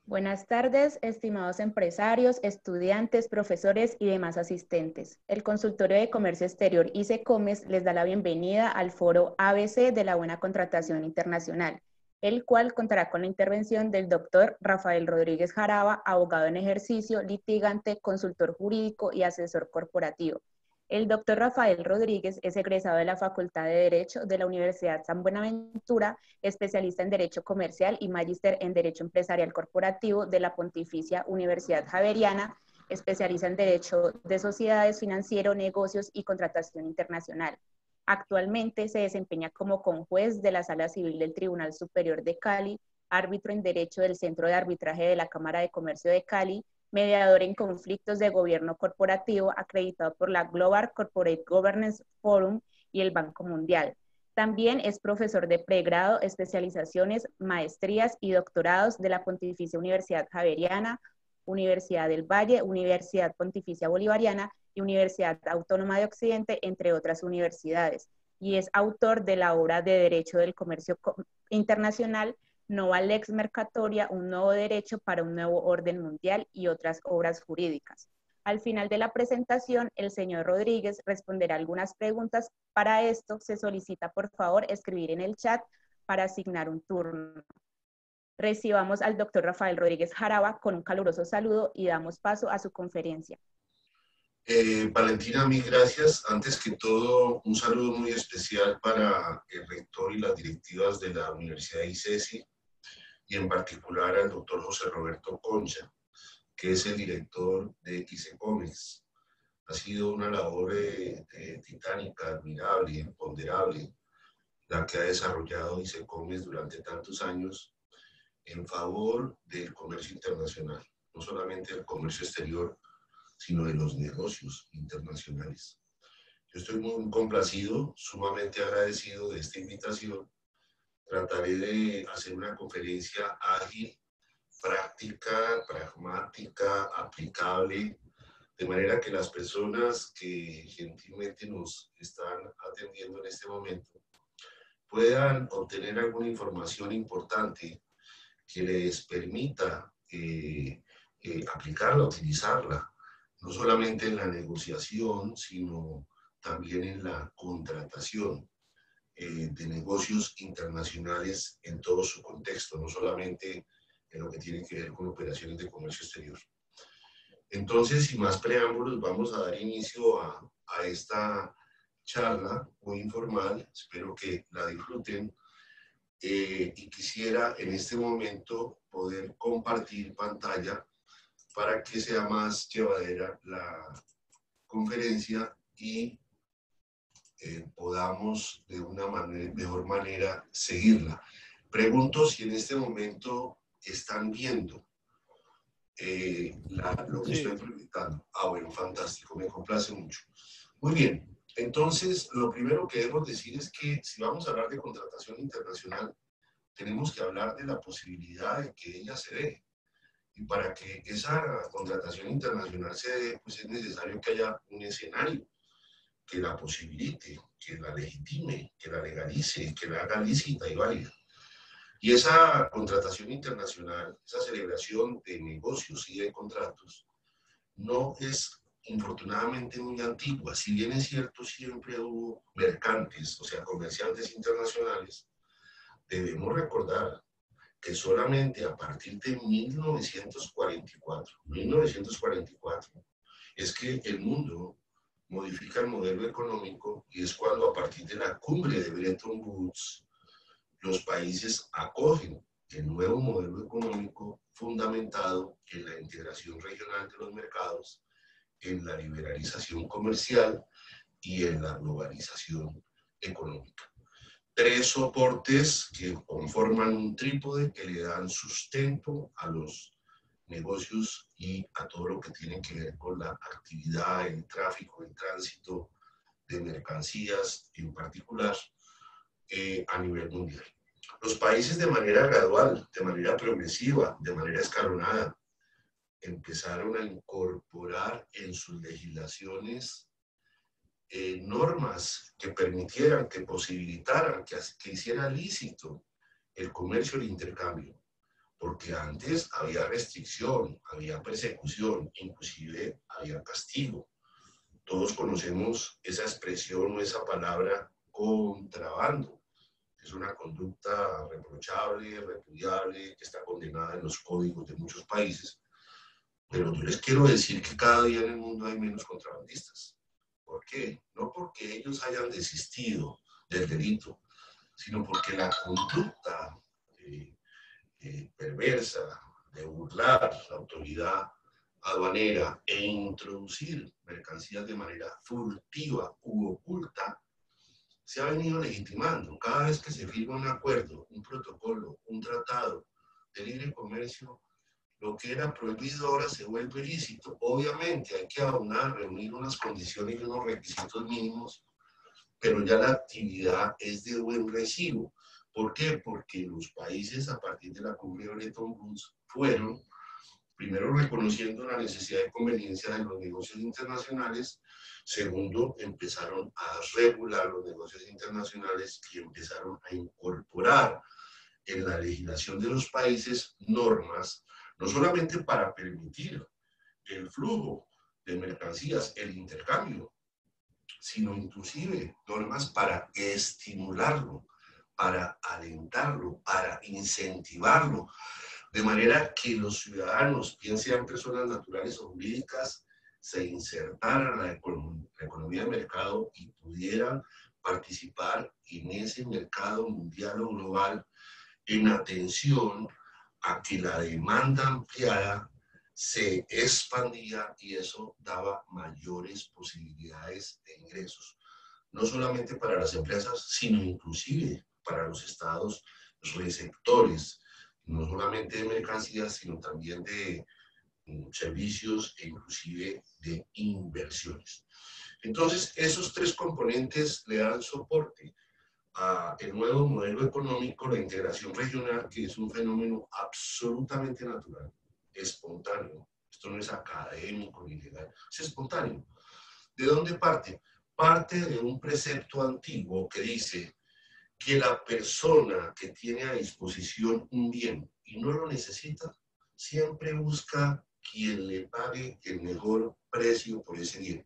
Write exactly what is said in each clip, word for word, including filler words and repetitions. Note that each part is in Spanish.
Buenas tardes, estimados empresarios, estudiantes, profesores y demás asistentes. El Consultorio de Comercio Exterior ICECOMES les da la bienvenida al foro A B C de la Buena Contratación Internacional, el cual contará con la intervención del doctor Rafael Rodríguez Jaraba, abogado en ejercicio, litigante, consultor jurídico y asesor corporativo. El doctor Rafael Rodríguez es egresado de la Facultad de Derecho de la Universidad San Buenaventura, especialista en Derecho Comercial y magíster en Derecho Empresarial Corporativo de la Pontificia Universidad Javeriana, especialista en Derecho de Sociedades, Financiero, Negocios y Contratación Internacional. Actualmente se desempeña como conjuez de la Sala Civil del Tribunal Superior de Cali, árbitro en Derecho del Centro de Arbitraje de la Cámara de Comercio de Cali, mediador en conflictos de gobierno corporativo acreditado por la Global Corporate Governance Forum y el Banco Mundial. También es profesor de pregrado, especializaciones, maestrías y doctorados de la Pontificia Universidad Javeriana, Universidad del Valle, Universidad Pontificia Bolivariana y Universidad Autónoma de Occidente, entre otras universidades. Y es autor de la obra de Derecho del Comercio Internacional, Nova Lex Mercatoria, un nuevo derecho para un nuevo orden mundial y otras obras jurídicas. Al final de la presentación, el señor Rodríguez responderá algunas preguntas. Para esto, se solicita por favor escribir en el chat para asignar un turno. Recibamos al doctor Rafael Rodríguez Jaraba con un caluroso saludo y damos paso a su conferencia. Eh, Valentina, mil gracias. Antes que todo, un saludo muy especial para el rector y las directivas de la Universidad ICESI, y en particular al doctor José Roberto Concha, que es el director de ICECOMES. Ha sido una labor eh, eh, titánica, admirable, imponderable, la que ha desarrollado ICECOMES durante tantos años en favor del comercio internacional, no solamente del comercio exterior, sino de los negocios internacionales. Yo estoy muy complacido, sumamente agradecido de esta invitación. Trataré de hacer una conferencia ágil, práctica, pragmática, aplicable, de manera que las personas que gentilmente nos están atendiendo en este momento puedan obtener alguna información importante que les permita eh, eh, aplicarla, utilizarla, no solamente en la negociación, sino también en la contratación eh, de negocios internacionales en todo su contexto, no solamente en lo que tiene que ver con operaciones de comercio exterior. Entonces, sin más preámbulos, vamos a dar inicio a, a esta charla muy informal. Espero que la disfruten. Eh, y quisiera en este momento poder compartir pantalla para que sea más llevadera la conferencia y eh, podamos de una manera, mejor manera seguirla. Pregunto si en este momento están viendo eh, la, lo que sí estoy proyectando. Ah, bueno, fantástico, me complace mucho. Muy bien, entonces lo primero que debo decir es que si vamos a hablar de contratación internacional, tenemos que hablar de la posibilidad de que ella se dé. Y para que esa contratación internacional se dé, pues es necesario que haya un escenario que la posibilite, que la legitime, que la legalice, que la haga lícita y válida. Y esa contratación internacional, esa celebración de negocios y de contratos, no es infortunadamente muy antigua. Si bien es cierto, siempre hubo mercantes, o sea, comerciantes internacionales, debemos recordar que solamente a partir de mil novecientos cuarenta y cuatro, mil novecientos cuarenta y cuatro, es que el mundo modifica el modelo económico y es cuando a partir de la cumbre de Bretton Woods los países acogen el nuevo modelo económico fundamentado en la integración regional de los mercados, en la liberalización comercial y en la globalización económica. Tres soportes que conforman un trípode que le dan sustento a los negocios y a todo lo que tiene que ver con la actividad, el tráfico, el tránsito de mercancías en particular eh, a nivel mundial. Los países de manera gradual, de manera progresiva, de manera escalonada, empezaron a incorporar en sus legislaciones Eh, normas que permitieran, que posibilitaran, que, que hiciera lícito el comercio y el intercambio. porque antes había restricción, había persecución, inclusive había castigo. Todos conocemos esa expresión o esa palabra contrabando. Es una conducta reprochable, repudiable, que está condenada en los códigos de muchos países. Pero yo les quiero decir que cada día en el mundo hay menos contrabandistas. ¿Por qué? No porque ellos hayan desistido del delito, sino porque la conducta eh, eh, perversa de burlar la autoridad aduanera e introducir mercancías de manera furtiva u oculta se ha venido legitimando. Cada vez que se firma un acuerdo, un protocolo, un tratado de libre comercio, lo que era prohibido ahora se vuelve lícito. Obviamente hay que aunar, reunir unas condiciones y unos requisitos mínimos, pero ya la actividad es de buen recibo. ¿Por qué? Porque los países a partir de la cumbre de Bretton Woods fueron, primero, reconociendo la necesidad de conveniencia de los negocios internacionales, segundo, empezaron a regular los negocios internacionales y empezaron a incorporar en la legislación de los países normas, no solamente para permitir el flujo de mercancías, el intercambio, sino inclusive normas para estimularlo, para alentarlo, para incentivarlo, de manera que los ciudadanos, bien sean personas naturales o jurídicas, se insertaran en la, econ la economía de mercado y pudieran participar en ese mercado mundial o global en atención a que la demanda ampliada se expandía y eso daba mayores posibilidades de ingresos, no solamente para las empresas, sino inclusive para los estados receptores, no solamente de mercancías, sino también de um, servicios e inclusive de inversiones. Entonces, esos tres componentes le dan soporte a el nuevo modelo económico, la integración regional, que es un fenómeno absolutamente natural, espontáneo. Esto no es académico ni legal, es espontáneo. ¿De dónde parte? Parte de un precepto antiguo que dice que la persona que tiene a disposición un bien y no lo necesita, siempre busca quien le pague el mejor precio por ese bien.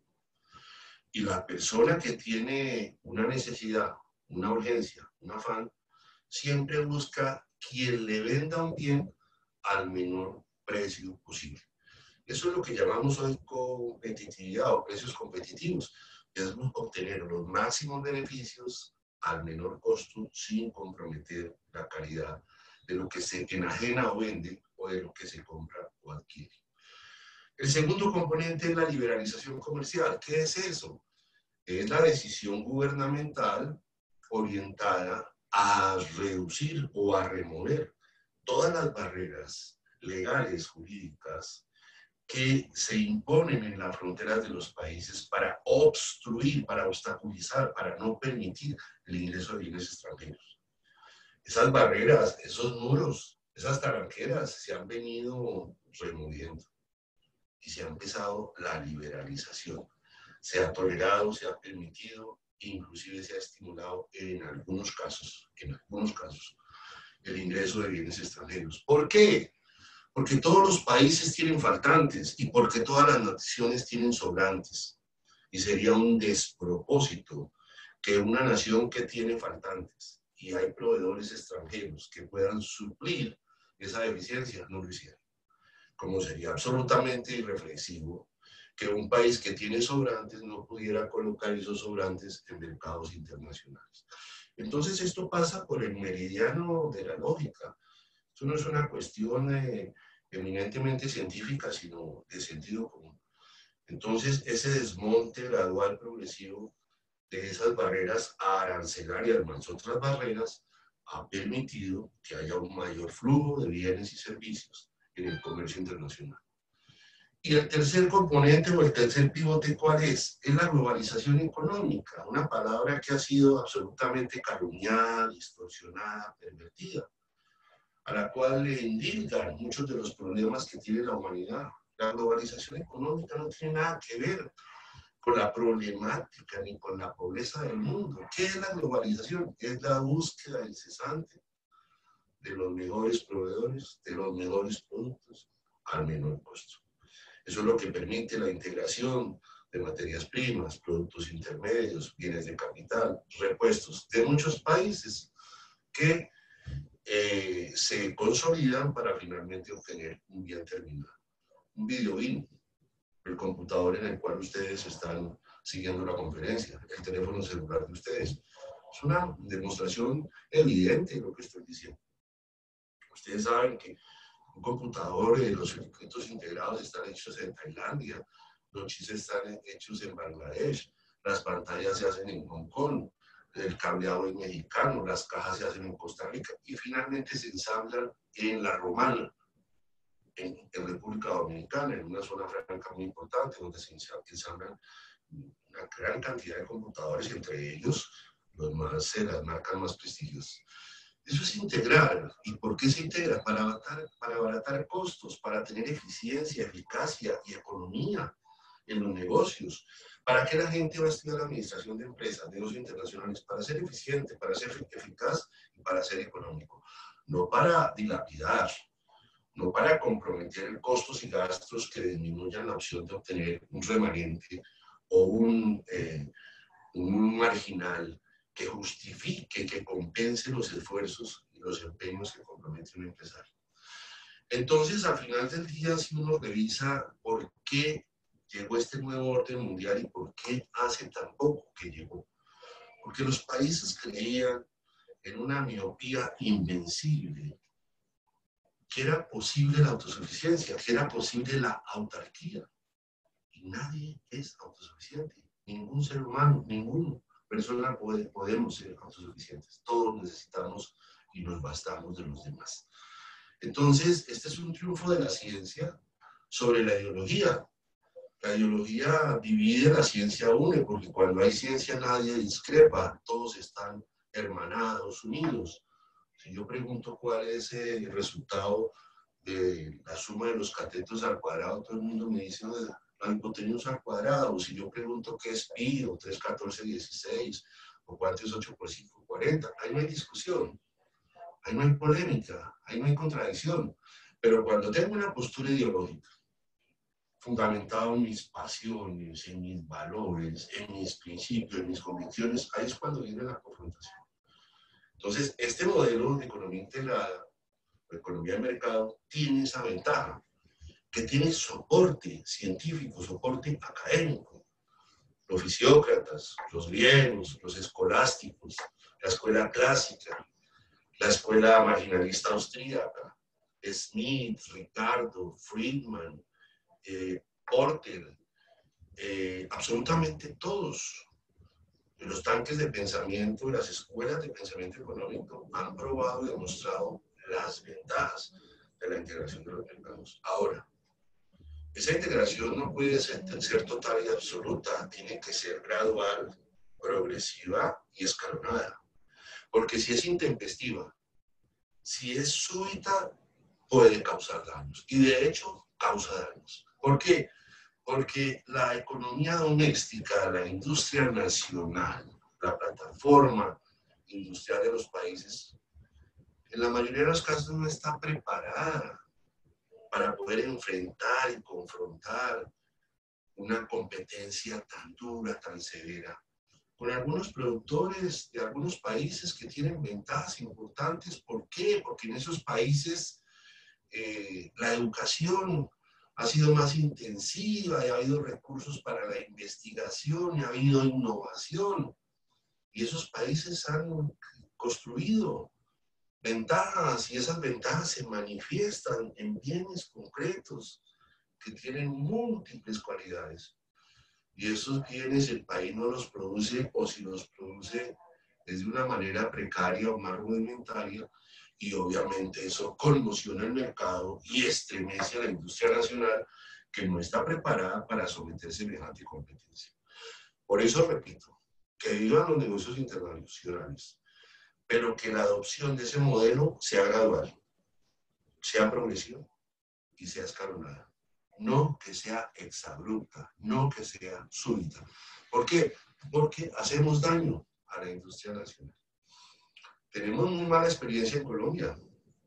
Y la persona que tiene una necesidad, una urgencia, un afán, siempre busca quien le venda un bien al menor precio posible. Eso es lo que llamamos hoy competitividad o precios competitivos. Es obtener los máximos beneficios al menor costo sin comprometer la calidad de lo que se enajena o vende o de lo que se compra o adquiere. El segundo componente es la liberalización comercial. ¿Qué es eso? Es la decisión gubernamental orientada a reducir o a remover todas las barreras legales, jurídicas, que se imponen en las fronteras de los países para obstruir, para obstaculizar, para no permitir el ingreso de bienes extranjeros. Esas barreras, esos muros, esas taranqueras se han venido removiendo y se ha empezado la liberalización. Se ha tolerado, se ha permitido, inclusive se ha estimulado en algunos casos, en algunos casos, el ingreso de bienes extranjeros. ¿Por qué? Porque todos los países tienen faltantes y porque todas las naciones tienen sobrantes. Y sería un despropósito que una nación que tiene faltantes y hay proveedores extranjeros que puedan suplir esa deficiencia no lo hiciera. Como sería absolutamente irreflexivo que un país que tiene sobrantes no pudiera colocar esos sobrantes en mercados internacionales. Entonces esto pasa por el meridiano de la lógica. Esto no es una cuestión eh, eminentemente científica, sino de sentido común. Entonces ese desmonte gradual progresivo de esas barreras arancelarias más otras barreras ha permitido que haya un mayor flujo de bienes y servicios en el comercio internacional. Y el tercer componente o el tercer pivote, ¿cuál es? Es la globalización económica, una palabra que ha sido absolutamente calumniada, distorsionada, pervertida, a la cual le indilgan muchos de los problemas que tiene la humanidad. La globalización económica no tiene nada que ver con la problemática ni con la pobreza del mundo. ¿Qué es la globalización? Es la búsqueda incesante de los mejores proveedores, de los mejores productos, al menor costo. Eso es lo que permite la integración de materias primas, productos intermedios, bienes de capital, repuestos de muchos países que eh, se consolidan para finalmente obtener un bien terminado. Un video in, el computador en el cual ustedes están siguiendo la conferencia, el teléfono celular de ustedes. Es una demostración evidente de lo que estoy diciendo. Ustedes saben que un computador, eh, los circuitos integrados están hechos en Tailandia, los chips están hechos en Bangladesh, las pantallas se hacen en Hong Kong, el cableado es mexicano, las cajas se hacen en Costa Rica y finalmente se ensamblan en La Romana, en, en República Dominicana, en una zona franca muy importante donde se ensamblan una gran cantidad de computadores, entre ellos los más, eh, las marcas más prestigiosas. Eso es integrar. ¿Y por qué se integra? Para abaratar, para abaratar costos, para tener eficiencia, eficacia y economía en los negocios. ¿Para qué la gente va a estudiar la administración de empresas, negocios internacionales? Para ser eficiente, para ser eficaz y para ser económico. No para dilapidar, no para comprometer costos y gastos que disminuyan la opción de obtener un remanente o un, eh, un marginal que justifique, que compense los esfuerzos y los empeños que compromete un empresario. Entonces, al final del día, si uno revisa por qué llegó este nuevo orden mundial y por qué hace tan poco que llegó, porque los países creían en una miopía invencible, que era posible la autosuficiencia, que era posible la autarquía. Y nadie es autosuficiente, ningún ser humano, ninguno. Persona puede, podemos ser autosuficientes. Todos necesitamos y nos bastamos de los demás. Entonces, este es un triunfo de la ciencia sobre la ideología. La ideología divide, la ciencia une, porque cuando hay ciencia nadie discrepa, todos están hermanados, unidos. Si yo pregunto cuál es el resultado de la suma de los catetos al cuadrado, todo el mundo me dice la hipotenusa al cuadrado. Si yo pregunto qué es pi, o tres, catorce, dieciséis, o cuánto es ocho por cinco, cuarenta, ahí no hay discusión, ahí no hay polémica, ahí no hay contradicción. Pero cuando tengo una postura ideológica, fundamentado en mis pasiones, en mis valores, en mis principios, en mis convicciones, ahí es cuando viene la confrontación. Entonces, este modelo de economía integrada, o economía de mercado, tiene esa ventaja, que tiene soporte científico, soporte académico. Los fisiócratas, los griegos, los escolásticos, la escuela clásica, la escuela marginalista austríaca, Smith, Ricardo, Friedman, eh, Porter, eh, absolutamente todos los tanques de pensamiento, las escuelas de pensamiento económico han probado y demostrado las ventajas de la integración de los mercados. Ahora, esa integración no puede ser, ser total y absoluta, tiene que ser gradual, progresiva y escalonada. Porque si es intempestiva, si es súbita, puede causar daños. Y de hecho, causa daños. ¿Por qué? Porque la economía doméstica, la industria nacional, la plataforma industrial de los países, en la mayoría de los casos no está preparada para poder enfrentar y confrontar una competencia tan dura, tan severa, con algunos productores de algunos países que tienen ventajas importantes. ¿Por qué? Porque en esos países eh, la educación ha sido más intensiva y ha habido recursos para la investigación y ha habido innovación. Y esos países han construido ventajas y esas ventajas se manifiestan en bienes concretos que tienen múltiples cualidades. Y esos bienes el país no los produce, o si los produce es de una manera precaria o más rudimentaria, y obviamente eso conmociona el mercado y estremece a la industria nacional que no está preparada para someter semejante competencia. Por eso repito, que vivan los negocios internacionales, pero que la adopción de ese modelo sea gradual, sea progresiva y sea escalonada. No que sea exabrupta, no que sea súbita. ¿Por qué? Porque hacemos daño a la industria nacional. Tenemos muy mala experiencia en Colombia.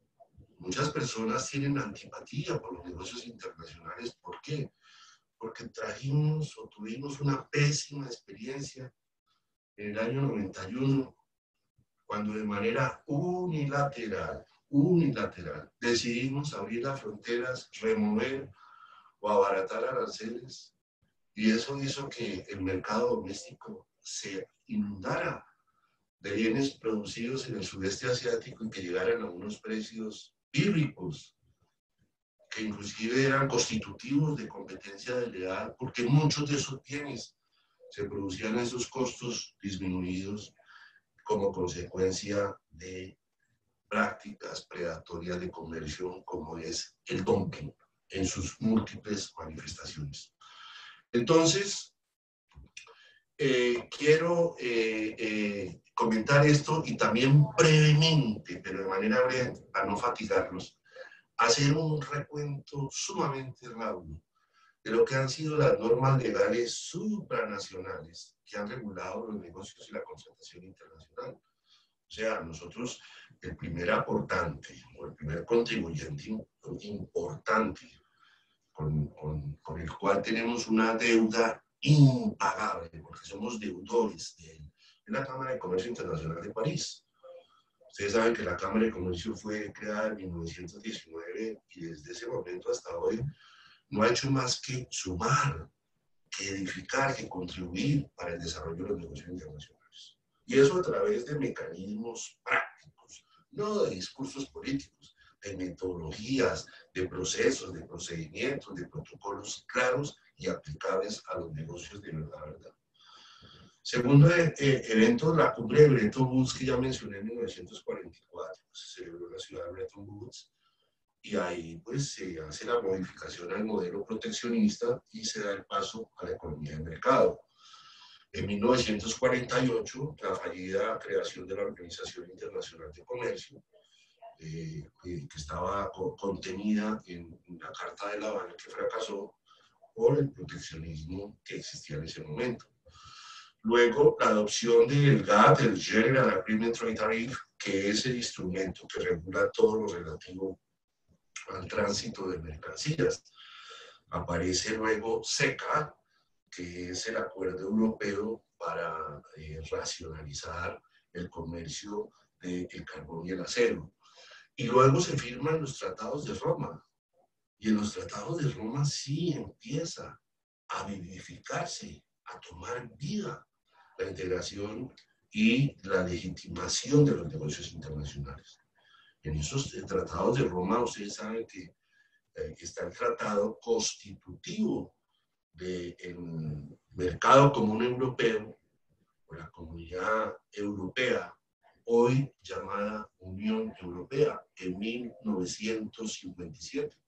Muchas personas tienen antipatía por los negocios internacionales. ¿Por qué? Porque trajimos o tuvimos una pésima experiencia en el año noventa y uno, cuando de manera unilateral, unilateral, decidimos abrir las fronteras, remover o abaratar aranceles, y eso hizo que el mercado doméstico se inundara de bienes producidos en el sudeste asiático y que llegaran a unos precios bíblicos, que inclusive eran constitutivos de competencia desleal, porque muchos de esos bienes se producían a esos costos disminuidos como consecuencia de prácticas predatorias de comercio, como es el dumping en sus múltiples manifestaciones. Entonces, eh, quiero eh, eh, comentar esto y también brevemente, pero de manera breve, para no fatigarlos, hacer un recuento sumamente rápido de lo que han sido las normas legales supranacionales que han regulado los negocios y la contratación internacional. O sea, nosotros, el primer aportante o el primer contribuyente importante con, con, con el cual tenemos una deuda impagable, porque somos deudores de él, es la Cámara de Comercio Internacional de París. Ustedes saben que la Cámara de Comercio fue creada en mil novecientos diecinueve y desde ese momento hasta hoy no ha hecho más que sumar, que edificar, que contribuir para el desarrollo de los negocios internacionales. Y eso a través de mecanismos prácticos, no de discursos políticos, de metodologías, de procesos, de procedimientos, de protocolos claros y aplicables a los negocios de verdad, verdad. Segundo eh, evento, la cumbre de Bretton Woods, que ya mencioné en mil novecientos cuarenta y cuatro, se celebró en la ciudad de Bretton Woods, y ahí pues se hace la modificación al modelo proteccionista y se da el paso a la economía de mercado. En mil novecientos cuarenta y ocho, la fallida creación de la Organización Internacional de Comercio, eh, que estaba contenida en la Carta de La Habana, que fracasó por el proteccionismo que existía en ese momento. Luego, la adopción del G A T, el General Agreement Trade Tariff, que es el instrumento que regula todo lo relativo al tránsito de mercancías. Aparece luego SECA, que es el Acuerdo Europeo para eh, racionalizar el comercio del carbón y el acero. Y luego se firman los tratados de Roma. Y en los tratados de Roma sí empieza a vivificarse, a tomar vida la integración y la legitimación de los negocios internacionales. En esos tratados de Roma, ustedes saben que eh, está el tratado constitutivo del mercado común europeo, o la Comunidad Europea, hoy llamada Unión Europea, en mil novecientos cincuenta y siete.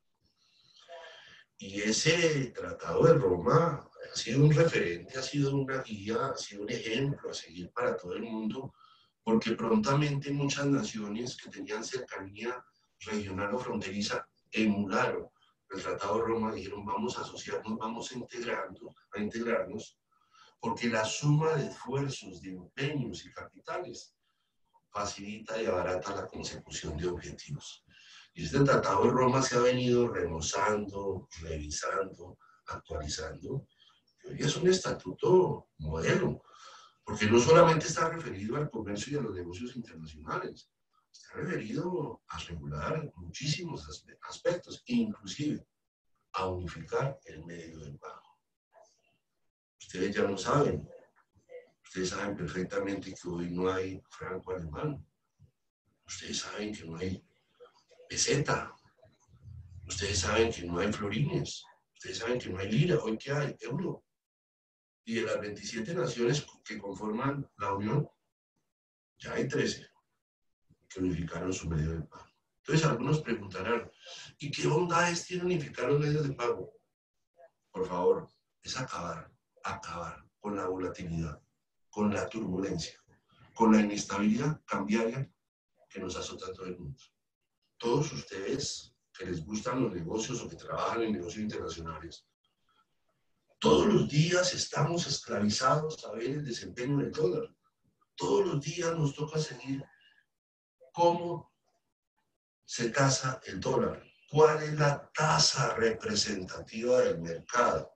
Y ese tratado de Roma ha sido un referente, ha sido una guía, ha sido un ejemplo a seguir para todo el mundo, porque prontamente muchas naciones que tenían cercanía regional o fronteriza emularon el Tratado de Roma, dijeron vamos a asociarnos, vamos a, integrando, a integrarnos, porque la suma de esfuerzos, de empeños y capitales facilita y abarata la consecución de objetivos. Y este Tratado de Roma se ha venido remozando, revisando, actualizando, y hoy es un estatuto modelo, porque no solamente está referido al comercio y a los negocios internacionales, está referido a regular muchísimos aspectos, inclusive a unificar el medio de pago. Ustedes ya lo saben, ustedes saben perfectamente que hoy no hay franco alemán, ustedes saben que no hay peseta, ustedes saben que no hay florines, ustedes saben que no hay lira, hoy que hay euro. Y de las veintisiete naciones que conforman la Unión, ya hay trece que unificaron su medio de pago. Entonces algunos preguntarán, ¿y qué bondades tiene unificar los medios de pago? Por favor, es acabar, acabar con la volatilidad, con la turbulencia, con la inestabilidad cambiaria que nos azota a todo el mundo. Todos ustedes que les gustan los negocios o que trabajan en negocios internacionales, todos los días estamos esclavizados a ver el desempeño del dólar. Todos los días nos toca seguir cómo se tasa el dólar. ¿Cuál es la tasa representativa del mercado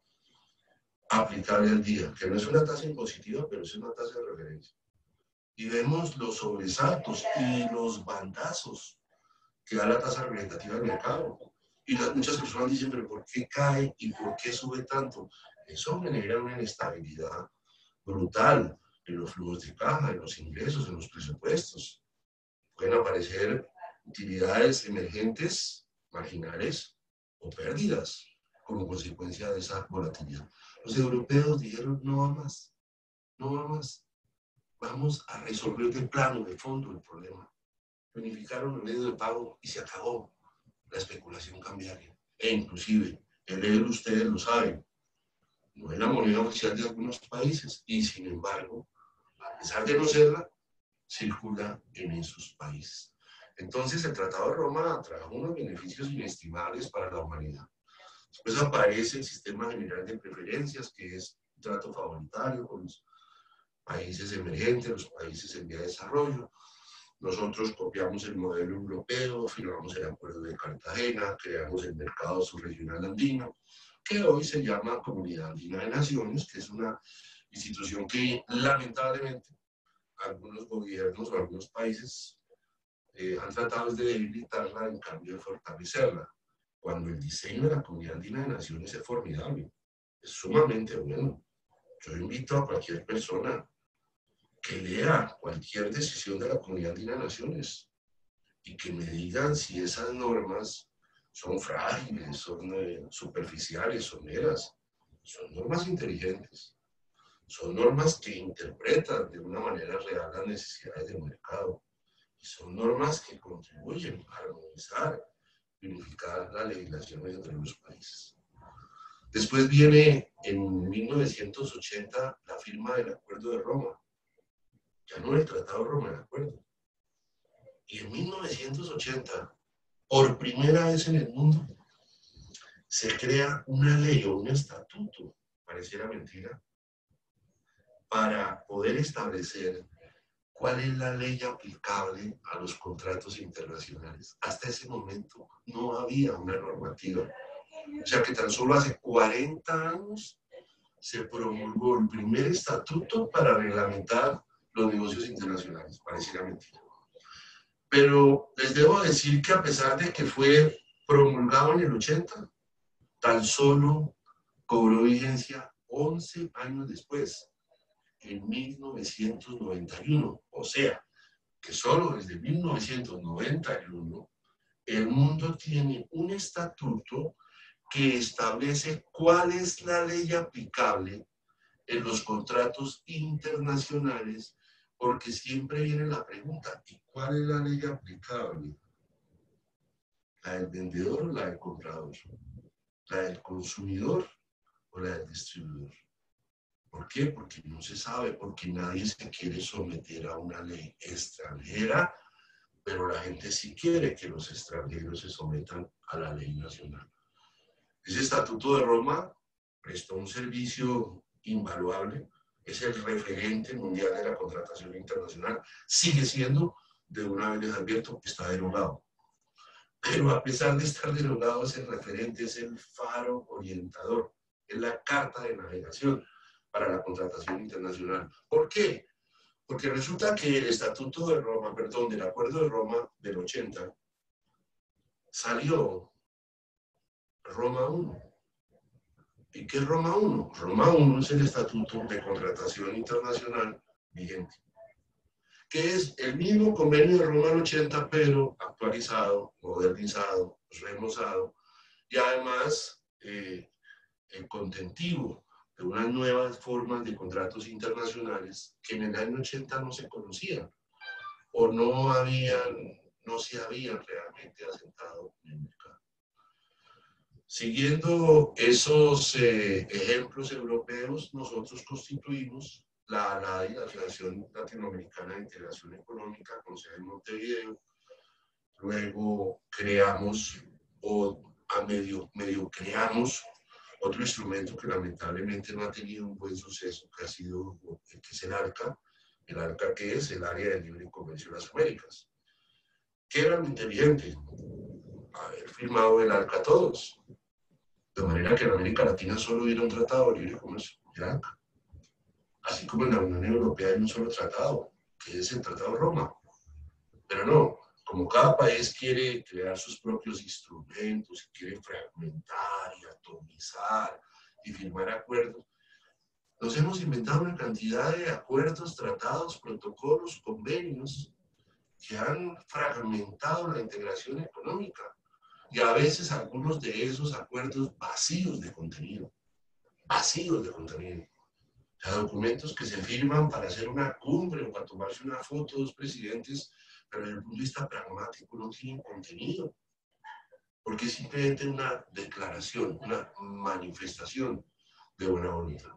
aplicable al día? Que no es una tasa impositiva, pero es una tasa de referencia. Y vemos los sobresaltos y los bandazos que da la tasa representativa del mercado. Y las, muchas personas dicen, pero ¿por qué cae y por qué sube tanto? Eso genera una inestabilidad brutal en los flujos de caja, en los ingresos, en los presupuestos. Pueden aparecer utilidades emergentes, marginales o pérdidas como consecuencia de esa volatilidad. Los europeos dijeron, no va más, no va más. Vamos a resolver de plano, de fondo, el problema. Unificaron el medio de pago y se acabó la especulación cambiaria. E inclusive, el euro, ustedes lo saben, no es la moneda oficial de algunos países y sin embargo, a pesar de no serla, circula en esos países. Entonces el Tratado de Roma trajo unos beneficios inestimables para la humanidad. Después aparece el Sistema General de Preferencias, que es un trato favoritario con los países emergentes, los países en vía de desarrollo. Nosotros copiamos el modelo europeo, firmamos el Acuerdo de Cartagena, creamos el Mercado Subregional Andino, que hoy se llama Comunidad Andina de Naciones, que es una institución que lamentablemente algunos gobiernos o algunos países eh, han tratado de debilitarla en cambio de fortalecerla, cuando el diseño de la Comunidad Andina de Naciones es formidable, es sumamente bueno. Yo invito a cualquier persona que lea cualquier decisión de la Comunidad Andina de Naciones y que me digan si esas normas son frágiles, son eh, superficiales, someras. Son normas inteligentes, son normas que interpretan de una manera real las necesidades del mercado y son normas que contribuyen a armonizar y unificar la legislación entre los países. Después viene en mil novecientos ochenta la firma del Acuerdo de Roma. Ya no el Tratado de Roma, el acuerdo. Y en mil novecientos ochenta, por primera vez en el mundo, se crea una ley o un estatuto, pareciera mentira, para poder establecer cuál es la ley aplicable a los contratos internacionales. Hasta ese momento no había una normativa. O sea que tan solo hace cuarenta años se promulgó el primer estatuto para reglamentar los negocios internacionales, pareciera mentira. Pero les debo decir que a pesar de que fue promulgado en el ochenta, tan solo cobró vigencia once años después, en mil novecientos noventa y uno. O sea, que solo desde mil novecientos noventa y uno el mundo tiene un estatuto que establece cuál es la ley aplicable en los contratos internacionales, porque siempre viene la pregunta, ¿y cuál es la ley aplicable? ¿La del vendedor o la del comprador? ¿La del consumidor o la del distribuidor? ¿Por qué? Porque no se sabe, porque nadie se quiere someter a una ley extranjera, pero la gente sí quiere que los extranjeros se sometan a la ley nacional. Ese Estatuto de Roma prestó un servicio invaluable, es el referente mundial de la contratación internacional, sigue siendo, de una vez les advierto, está derogado. Pero a pesar de estar derogado, es el referente, es el faro orientador, es la carta de navegación para la contratación internacional. ¿Por qué? Porque resulta que el Estatuto de Roma, perdón, del Acuerdo de Roma del ochenta, salió Roma uno. ¿Y qué es Roma uno? Roma uno es el Estatuto de Contratación Internacional vigente, que es el mismo convenio de Roma del ochenta, pero actualizado, modernizado, remozado, y además eh, el contentivo de unas nuevas formas de contratos internacionales que en el año ochenta no se conocían o no habían, no se habían realmente asentado en el mercado. Siguiendo esos eh, ejemplos europeos, nosotros constituimos la ALADI, la Asociación Latinoamericana de Integración Económica, con sede en Montevideo. Luego creamos, o a medio, medio creamos, otro instrumento que lamentablemente no ha tenido un buen suceso, que ha sido, que es el ALCA. El ALCA, que es el Área de Libre Comercio de las Américas. ¿Qué era lo inteligente? Haber firmado el ALCA todos. De manera que en América Latina solo hubiera un tratado de libre comercio, el ALCA. Así como en la Unión Europea hay un solo tratado, que es el Tratado de Roma. Pero no, como cada país quiere crear sus propios instrumentos, y quiere fragmentar y atomizar y firmar acuerdos, nos hemos inventado una cantidad de acuerdos, tratados, protocolos, convenios que han fragmentado la integración económica. Y a veces algunos de esos acuerdos vacíos de contenido, vacíos de contenido. O sea, documentos que se firman para hacer una cumbre o para tomarse una foto de dos presidentes, pero desde el punto de vista pragmático no tienen contenido. Porque es simplemente una declaración, una manifestación de buena voluntad.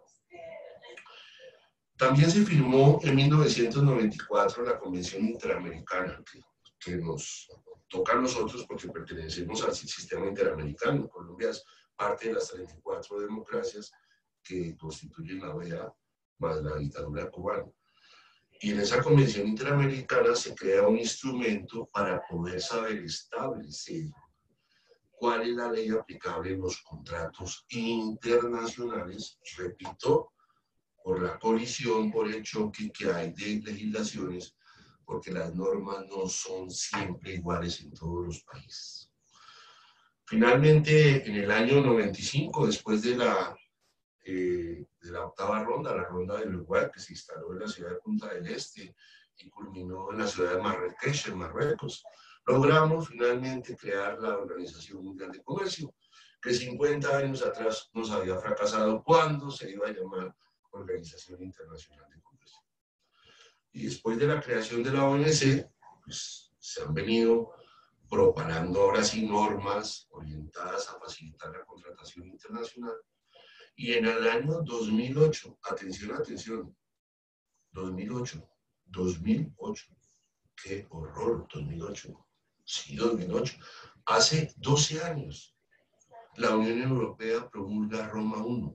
También se firmó en mil novecientos noventa y cuatro la Convención Interamericana, que, que nos toca a nosotros porque pertenecemos al sistema interamericano. Colombia es parte de las treinta y cuatro democracias que constituyen la O E A, más la dictadura cubana. Y en esa Convención Interamericana se crea un instrumento para poder saber establecer cuál es la ley aplicable en los contratos internacionales, repito, por la colisión, por el choque que hay de legislaciones, porque las normas no son siempre iguales en todos los países. Finalmente, en el año noventa y cinco, después de la, eh, de la octava ronda, la ronda del Uruguay, que se instaló en la ciudad de Punta del Este y culminó en la ciudad de Marrakech, en Marruecos, logramos finalmente crear la Organización Mundial de Comercio, que cincuenta años atrás nos había fracasado cuando se iba a llamar Organización Internacional de Comercio. Y después de la creación de la O M C, pues, se han venido propalando ahora sí normas orientadas a facilitar la contratación internacional. Y en el año dos mil ocho, atención, atención, dos mil ocho, dos mil ocho, qué horror, dos mil ocho, sí, dos mil ocho, hace doce años, la Unión Europea promulga Roma uno.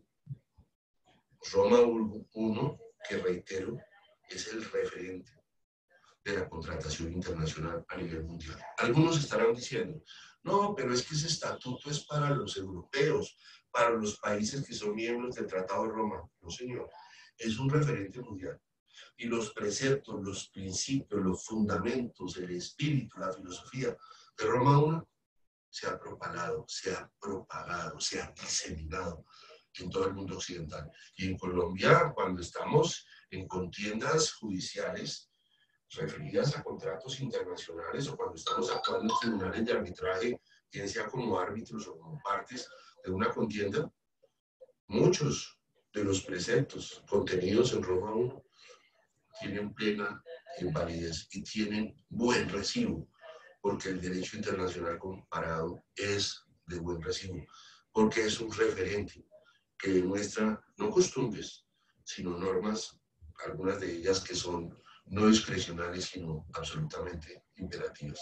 Roma uno, que reitero, es el referente de la contratación internacional a nivel mundial. Algunos estarán diciendo, no, pero es que ese estatuto es para los europeos, para los países que son miembros del Tratado de Roma. No, señor, es un referente mundial. Y los preceptos, los principios, los fundamentos, el espíritu, la filosofía de Roma uno se ha propalado, se ha propagado, se ha diseminado en todo el mundo occidental. Y en Colombia, cuando estamos en contiendas judiciales referidas a contratos internacionales o cuando estamos actuando en tribunales de arbitraje, bien sea como árbitros o como partes de una contienda, muchos de los preceptos contenidos en Roma uno tienen plena validez y tienen buen recibo, porque el derecho internacional comparado es de buen recibo, porque es un referente que demuestra no costumbres, sino normas, algunas de ellas que son no discrecionales, sino absolutamente imperativas.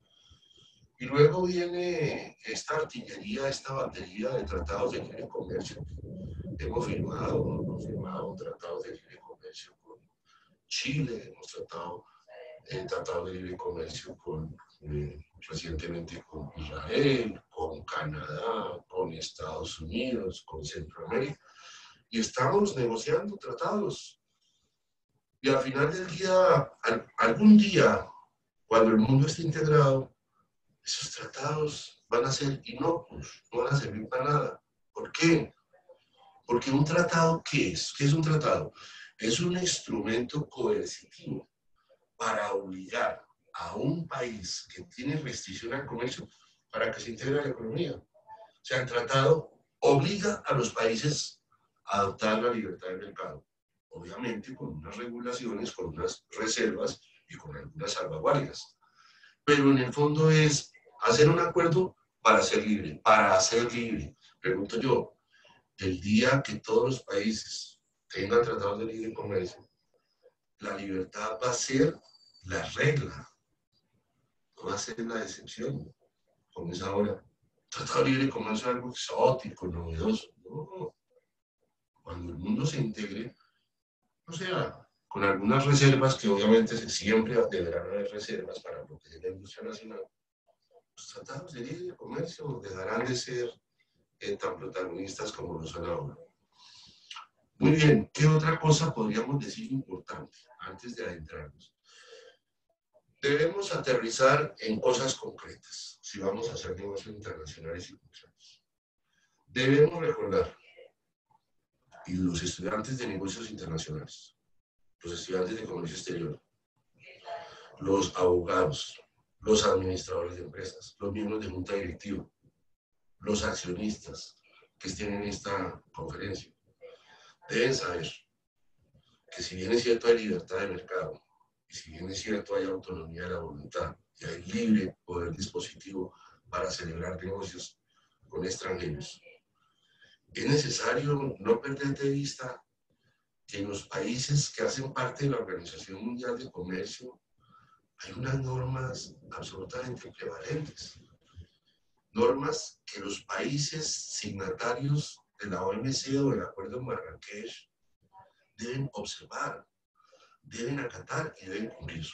Y luego viene esta artillería, esta batería de tratados de libre comercio. Hemos firmado, hemos firmado tratados de libre comercio con Chile, hemos tratado eh, tratados de libre comercio con, eh, recientemente con Israel, con Canadá, con Estados Unidos, con Centroamérica, y estamos negociando tratados. Y al final del día, al, algún día, cuando el mundo esté integrado, esos tratados van a ser inocuos, no van a servir para nada. ¿Por qué? Porque un tratado, ¿qué es? ¿Qué es un tratado? Es un instrumento coercitivo para obligar a un país que tiene restricción al comercio para que se integre a la economía. O sea, el tratado obliga a los países a adoptar la libertad de mercado, obviamente con unas regulaciones, con unas reservas y con algunas salvaguardias. Pero en el fondo es hacer un acuerdo para ser libre, para ser libre. Pregunto yo, el día que todos los países tengan tratados de libre comercio, la libertad va a ser la regla, no va a ser la excepción, como es ahora. Tratado de libre comercio es algo exótico, novedoso. No. Cuando el mundo se integre, o sea, con algunas reservas que obviamente siempre deberán haber reservas para proteger la industria nacional, los tratados de libre comercio dejarán de ser eh, tan protagonistas como lo son ahora. Muy bien, ¿qué otra cosa podríamos decir importante antes de adentrarnos? Debemos aterrizar en cosas concretas si vamos a hacer negocios internacionales y comerciales. Debemos recordar, y los estudiantes de negocios internacionales, los estudiantes de comercio exterior, los abogados, los administradores de empresas, los miembros de junta directiva, los accionistas que estén en esta conferencia, deben saber que si bien es cierto hay libertad de mercado, y si bien es cierto hay autonomía de la voluntad, y hay libre poder dispositivo para celebrar negocios con extranjeros, es necesario no perder de vista que en los países que hacen parte de la Organización Mundial de Comercio hay unas normas absolutamente prevalentes. Normas que los países signatarios de la O M C o del Acuerdo de Marrakech deben observar, deben acatar y deben cumplir.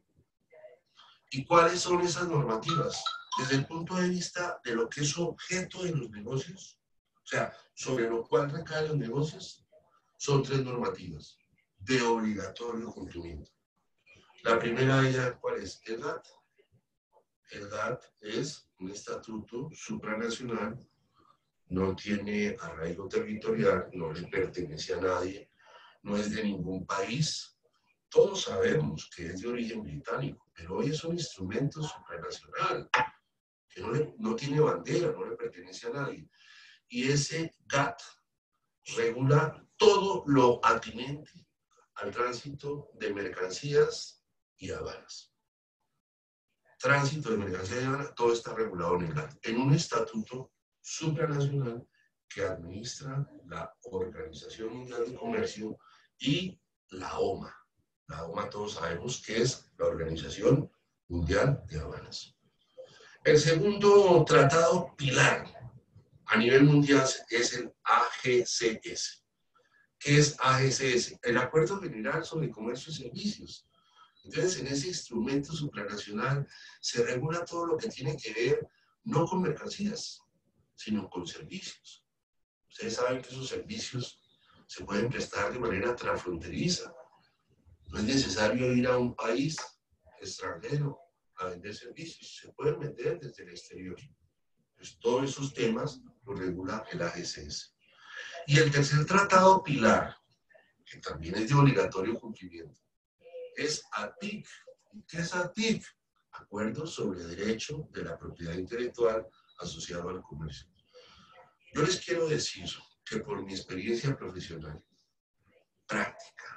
¿Y cuáles son esas normativas? Desde el punto de vista de lo que es objeto de los negocios, o sea, sobre lo cual recaen los negocios, son tres normativas de obligatorio cumplimiento. La primera de ellas, ¿cuál es? El G A T T. El G A T T es un estatuto supranacional, no tiene arraigo territorial, no le pertenece a nadie, no es de ningún país. Todos sabemos que es de origen británico, pero hoy es un instrumento supranacional, que no, le, no tiene bandera, no le pertenece a nadie. Y ese G A T T regula todo lo atinente al tránsito de mercancías y aduanas. Tránsito de mercancías y aduanas, todo está regulado en el G A T T, en un estatuto supranacional que administra la Organización Mundial de Comercio y la O M A. La O M A todos sabemos que es la Organización Mundial de Aduanas. El segundo tratado pilar a nivel mundial es el A G C S. ¿Qué es A G C S? El Acuerdo General sobre Comercio y Servicios. Entonces, en ese instrumento supranacional se regula todo lo que tiene que ver no con mercancías, sino con servicios. Ustedes saben que esos servicios se pueden prestar de manera transfronteriza. No es necesario ir a un país extranjero a vender servicios, se pueden vender desde el exterior. Pues todos esos temas los regula el A G C S. Y el tercer tratado pilar, que también es de obligatorio cumplimiento, es A T I C. ¿Qué es A T I C? Acuerdo sobre Derecho de la Propiedad Intelectual asociado al comercio. Yo les quiero decir que por mi experiencia profesional, práctica,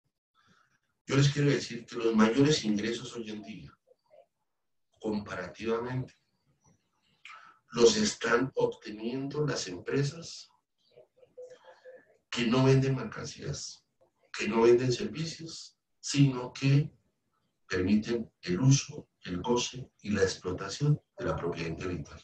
yo les quiero decir que los mayores ingresos hoy en día, comparativamente, los están obteniendo las empresas que no venden mercancías, que no venden servicios, sino que permiten el uso, el goce y la explotación de la propiedad intelectual.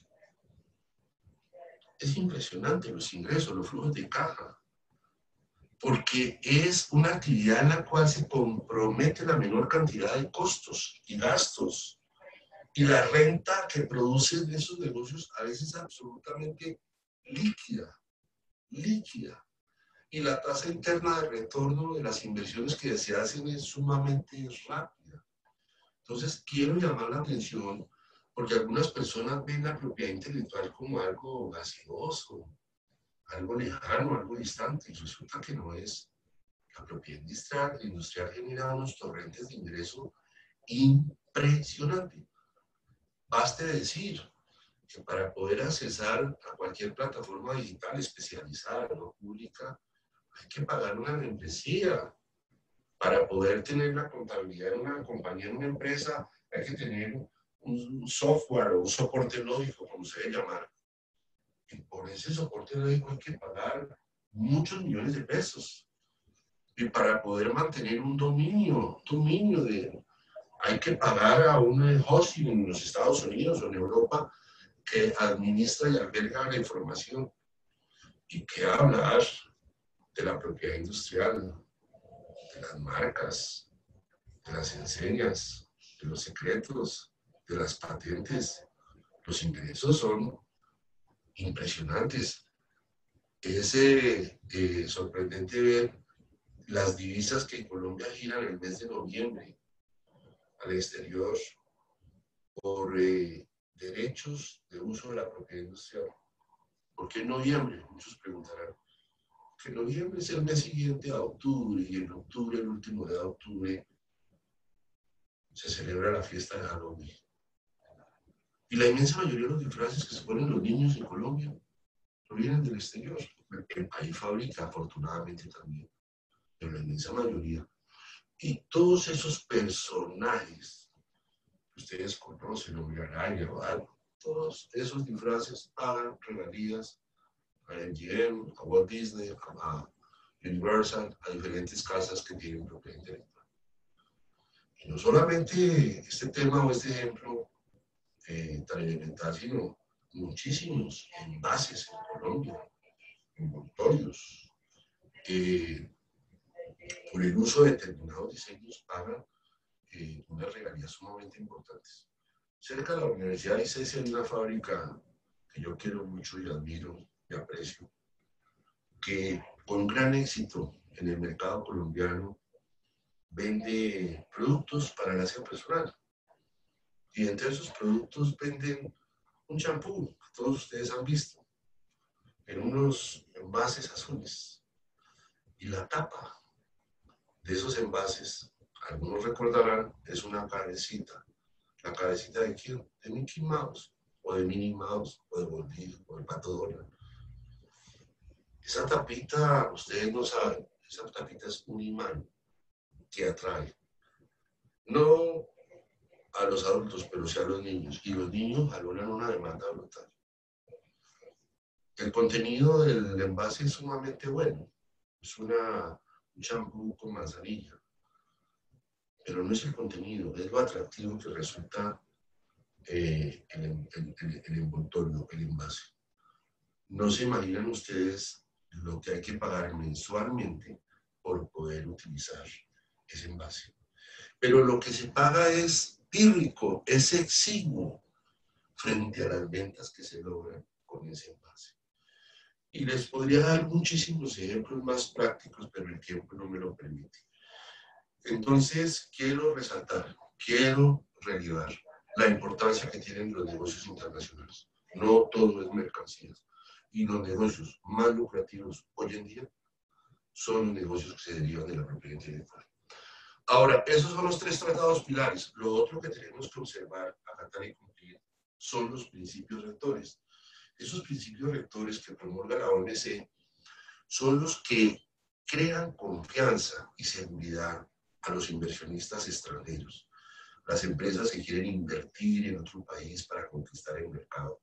Es impresionante los ingresos, los flujos de caja, porque es una actividad en la cual se compromete la menor cantidad de costos y gastos, y la renta que producen esos negocios a veces es absolutamente líquida, líquida. Y la tasa interna de retorno de las inversiones que se hacen es sumamente rápida. Entonces, quiero llamar la atención porque algunas personas ven la propiedad intelectual como algo gaseoso, algo lejano, algo distante, y resulta que no es. La propiedad industrial, industrial genera unos torrentes de ingreso impresionantes. Baste decir que para poder accesar a cualquier plataforma digital especializada, no pública, hay que pagar una membresía. Para poder tener la contabilidad en una compañía, en una empresa, hay que tener un software o un soporte lógico, como se debe llamar. Y por ese soporte lógico hay que pagar muchos millones de pesos. Y para poder mantener un dominio, dominio de... Hay que pagar a un hosting en los Estados Unidos o en Europa que administra y alberga la información. Y que hablar de la propiedad industrial. de las marcas, de las enseñas, de los secretos, de las patentes. Los ingresos son impresionantes. Es eh, eh, sorprendente ver las divisas que en Colombia giran el mes de noviembre al exterior por eh, derechos de uso de la propiedad industrial. ¿Por qué en noviembre? Muchos preguntarán. Que noviembre es el mes siguiente a octubre, y en octubre, el último día de octubre, se celebra la fiesta de Halloween. Y la inmensa mayoría de los disfraces que se ponen los niños en Colombia provienen del exterior. El país fabrica, afortunadamente, también, pero la inmensa mayoría. Y todos esos personajes que ustedes conocen, Hombre Araña o algo, todos esos disfraces pagan regalías a M G M, a Walt Disney, a Universal, a diferentes casas que tienen propiedad intelectual. Y no solamente este tema o este ejemplo eh, tan elemental, sino muchísimos envases en Colombia, envoltorios, eh, por el uso de determinados diseños pagan eh, unas regalías sumamente importantes. Cerca de la Universidad de ICESI hay una fábrica que yo quiero mucho y admiro y aprecio, que con gran éxito en el mercado colombiano vende productos para el aseo personal. Y entre esos productos venden un champú que todos ustedes han visto, en unos envases azules. Y la tapa de esos envases, algunos recordarán, es una cabecita. ¿La cabecita de quién? De Mickey Mouse, o de Minnie Mouse, o de Bolillo, o de Pato Donald. Esa tapita, ustedes no saben, esa tapita es un imán que atrae. No a los adultos, pero sí a los niños. Y los niños jalonan una demanda brutal. El contenido del envase es sumamente bueno. Es una, un champú con manzanilla. Pero no es el contenido, es lo atractivo que resulta eh, el, el, el, el envoltorio, el envase. No se imaginan ustedes lo que hay que pagar mensualmente por poder utilizar ese envase. Pero lo que se paga es pírrico, es exiguo frente a las ventas que se logran con ese envase. Y les podría dar muchísimos ejemplos más prácticos, pero el tiempo no me lo permite. Entonces, quiero resaltar, quiero relevar la importancia que tienen los negocios internacionales. No todo es mercancías. Y los negocios más lucrativos hoy en día son los negocios que se derivan de la propiedad intelectual. Ahora, esos son los tres tratados pilares. Lo otro que tenemos que observar, acatar y cumplir son los principios rectores. Esos principios rectores que promulga la O M C son los que crean confianza y seguridad a los inversionistas extranjeros, las empresas que quieren invertir en otro país para conquistar el mercado.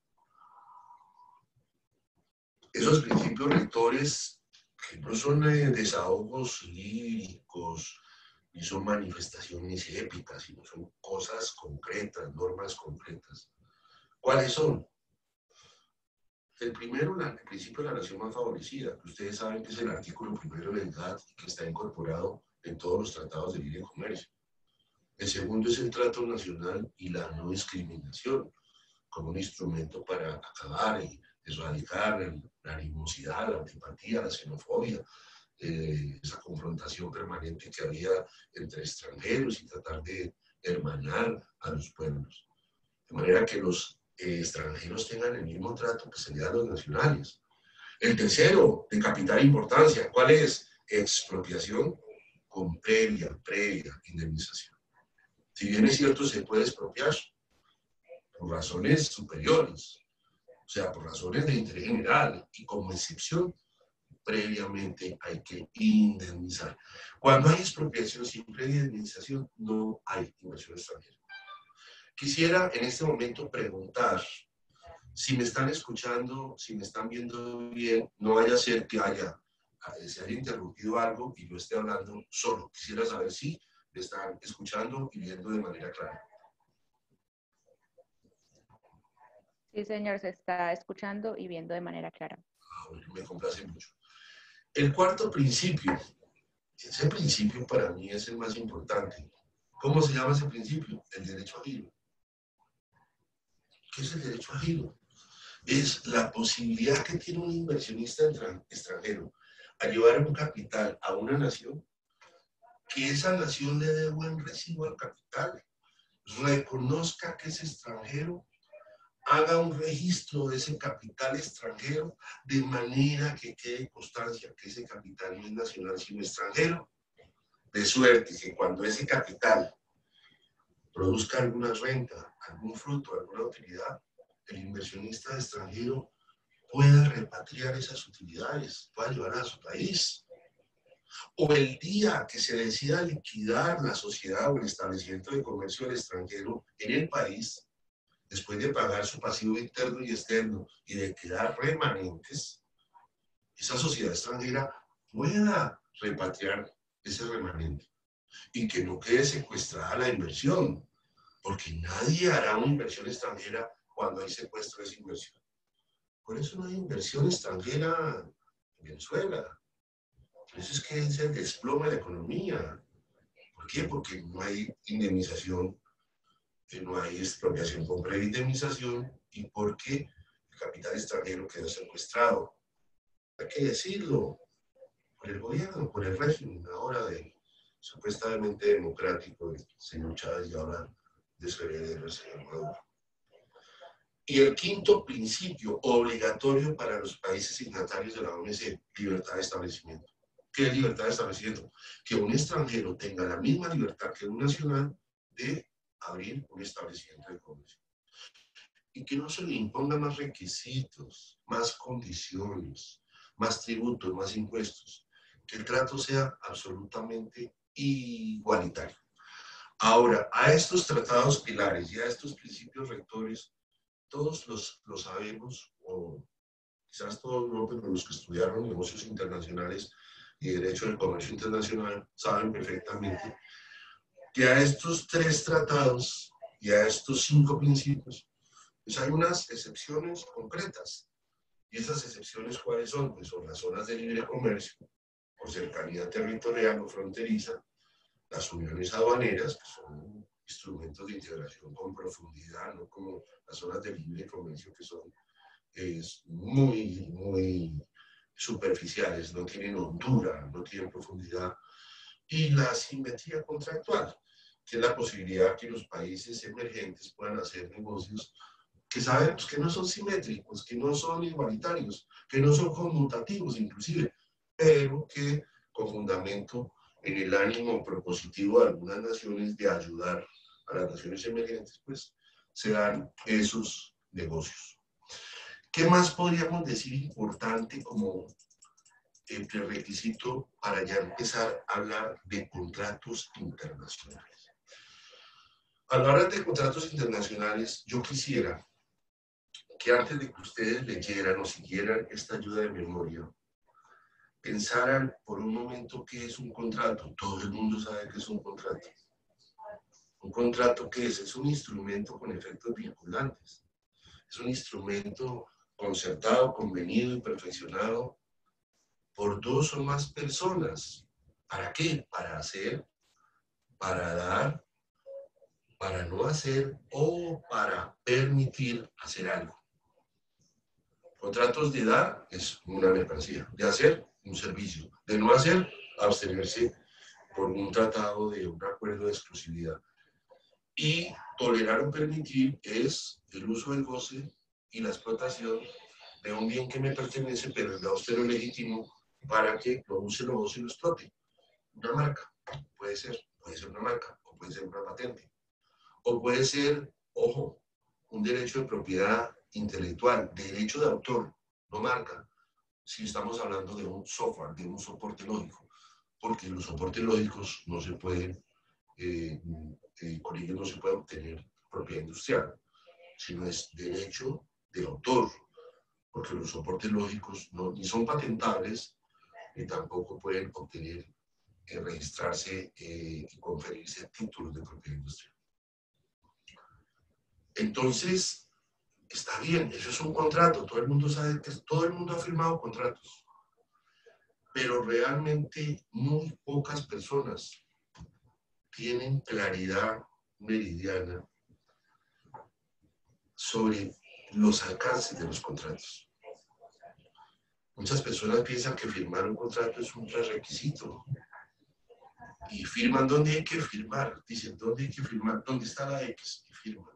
Esos principios rectores que no son eh, desahogos líricos, ni son manifestaciones épicas, sino son cosas concretas, normas concretas. ¿Cuáles son? El primero, la, el principio de la nación más favorecida, que ustedes saben que es el artículo primero del G A T y que está incorporado en todos los tratados de libre comercio. El segundo es el trato nacional y la no discriminación, como un instrumento para acabar y erradicar la animosidad, la antipatía, la xenofobia, eh, esa confrontación permanente que había entre extranjeros y tratar de hermanar a los pueblos. De manera que los eh, extranjeros tengan el mismo trato que se le da a los nacionales. El tercero, de capital importancia, ¿cuál es? Expropiación con previa, previa indemnización. Si bien es cierto, se puede expropiar por razones superiores, o sea, por razones de interés general, y como excepción, previamente hay que indemnizar. Cuando hay expropiación sin previa indemnización, no hay inversión extranjera. Quisiera en este momento preguntar, si me están escuchando, si me están viendo bien, no vaya a ser que haya, se haya interrumpido algo y yo esté hablando solo. Quisiera saber si me están escuchando y viendo de manera clara. Sí, señor, se está escuchando y viendo de manera clara. Ah, bueno, me complace mucho. El cuarto principio Ese principio para mí es el más importante. ¿Cómo se llama ese principio? El derecho a giro. ¿Qué es el derecho a giro? Es la posibilidad que tiene un inversionista extranjero a llevar un capital a una nación, que esa nación le dé buen recibo al capital, reconozca que es extranjero, haga un registro de ese capital extranjero de manera que quede constancia que ese capital no es nacional sino extranjero, de suerte que cuando ese capital produzca alguna renta, algún fruto, alguna utilidad, el inversionista extranjero pueda repatriar esas utilidades, pueda llevarlas a su país. O el día que se decida liquidar la sociedad o el establecimiento de comercio del extranjero en el país, después de pagar su pasivo interno y externo y de quedar remanentes, esa sociedad extranjera pueda repatriar ese remanente y que no quede secuestrada la inversión, porque nadie hará una inversión extranjera cuando hay secuestro de esa inversión. Por eso no hay inversión extranjera en Venezuela. Por eso es que se desploma la economía. ¿Por qué? Porque no hay indemnización, no hay expropiación con preindemnización y porque el capital extranjero queda secuestrado. Hay que decirlo, por el gobierno, por el régimen, ahora de supuestamente democrático del señor Chávez y ahora de su heredero, el señor Maduro. Y el quinto principio obligatorio para los países signatarios de la O M C, libertad de establecimiento. ¿Qué es libertad de establecimiento? Que un extranjero tenga la misma libertad que un nacional de abrir un establecimiento de comercio. Y que no se le impongan más requisitos, más condiciones, más tributos, más impuestos. Que el trato sea absolutamente igualitario. Ahora, a estos tratados pilares y a estos principios rectores, todos los, los sabemos, o quizás todos no, pero los que estudiaron negocios internacionales y derecho del comercio internacional saben perfectamente que a estos tres tratados y a estos cinco principios, pues hay unas excepciones concretas. ¿Y esas excepciones cuáles son? Pues son las zonas de libre comercio, por cercanía territorial o fronteriza, las uniones aduaneras, que son instrumentos de integración con profundidad, no como las zonas de libre comercio que son es muy, muy superficiales, no tienen hondura, no tienen profundidad, y la simetría contractual, que es la posibilidad que los países emergentes puedan hacer negocios que sabemos que no son simétricos, que no son igualitarios, que no son conmutativos inclusive, pero que con fundamento en el ánimo propositivo de algunas naciones de ayudar a las naciones emergentes, pues se dan esos negocios. ¿Qué más podríamos decir importante como el prerequisito para ya empezar a hablar de contratos internacionales? Al hablar de contratos internacionales, yo quisiera que antes de que ustedes leyeran o siguieran esta ayuda de memoria, pensaran por un momento qué es un contrato. Todo el mundo sabe qué es un contrato. ¿Un contrato qué es? Es un instrumento con efectos vinculantes. Es un instrumento concertado, convenido y perfeccionado por dos o más personas. ¿Para qué? Para hacer, para dar, para no hacer o para permitir hacer algo. Contratos de dar es una mercancía, de hacer un servicio, de no hacer, abstenerse por un tratado de un acuerdo de exclusividad. Y tolerar o permitir es el uso, el goce y la explotación de un bien que me pertenece, pero es austero legítimo para que lo use, lo goce y lo explote. Una marca, puede ser, puede ser una marca, o puede ser una patente, o puede ser, ojo, un derecho de propiedad intelectual, derecho de autor, no marca, si estamos hablando de un software, de un soporte lógico, porque los soportes lógicos no se pueden, eh, eh, con ellos no se puede obtener propiedad industrial, sino es derecho de autor, porque los soportes lógicos no, ni son patentables, ni tampoco pueden obtener, eh, registrarse eh, y conferirse títulos de propiedad industrial. Entonces, está bien, eso es un contrato, todo el mundo sabe que todo el mundo ha firmado contratos. pero realmente muy pocas personas tienen claridad meridiana sobre los alcances de los contratos. Muchas personas piensan que firmar un contrato es un prerequisito y firman donde hay que firmar, dicen dónde hay que firmar, dónde está la X y firman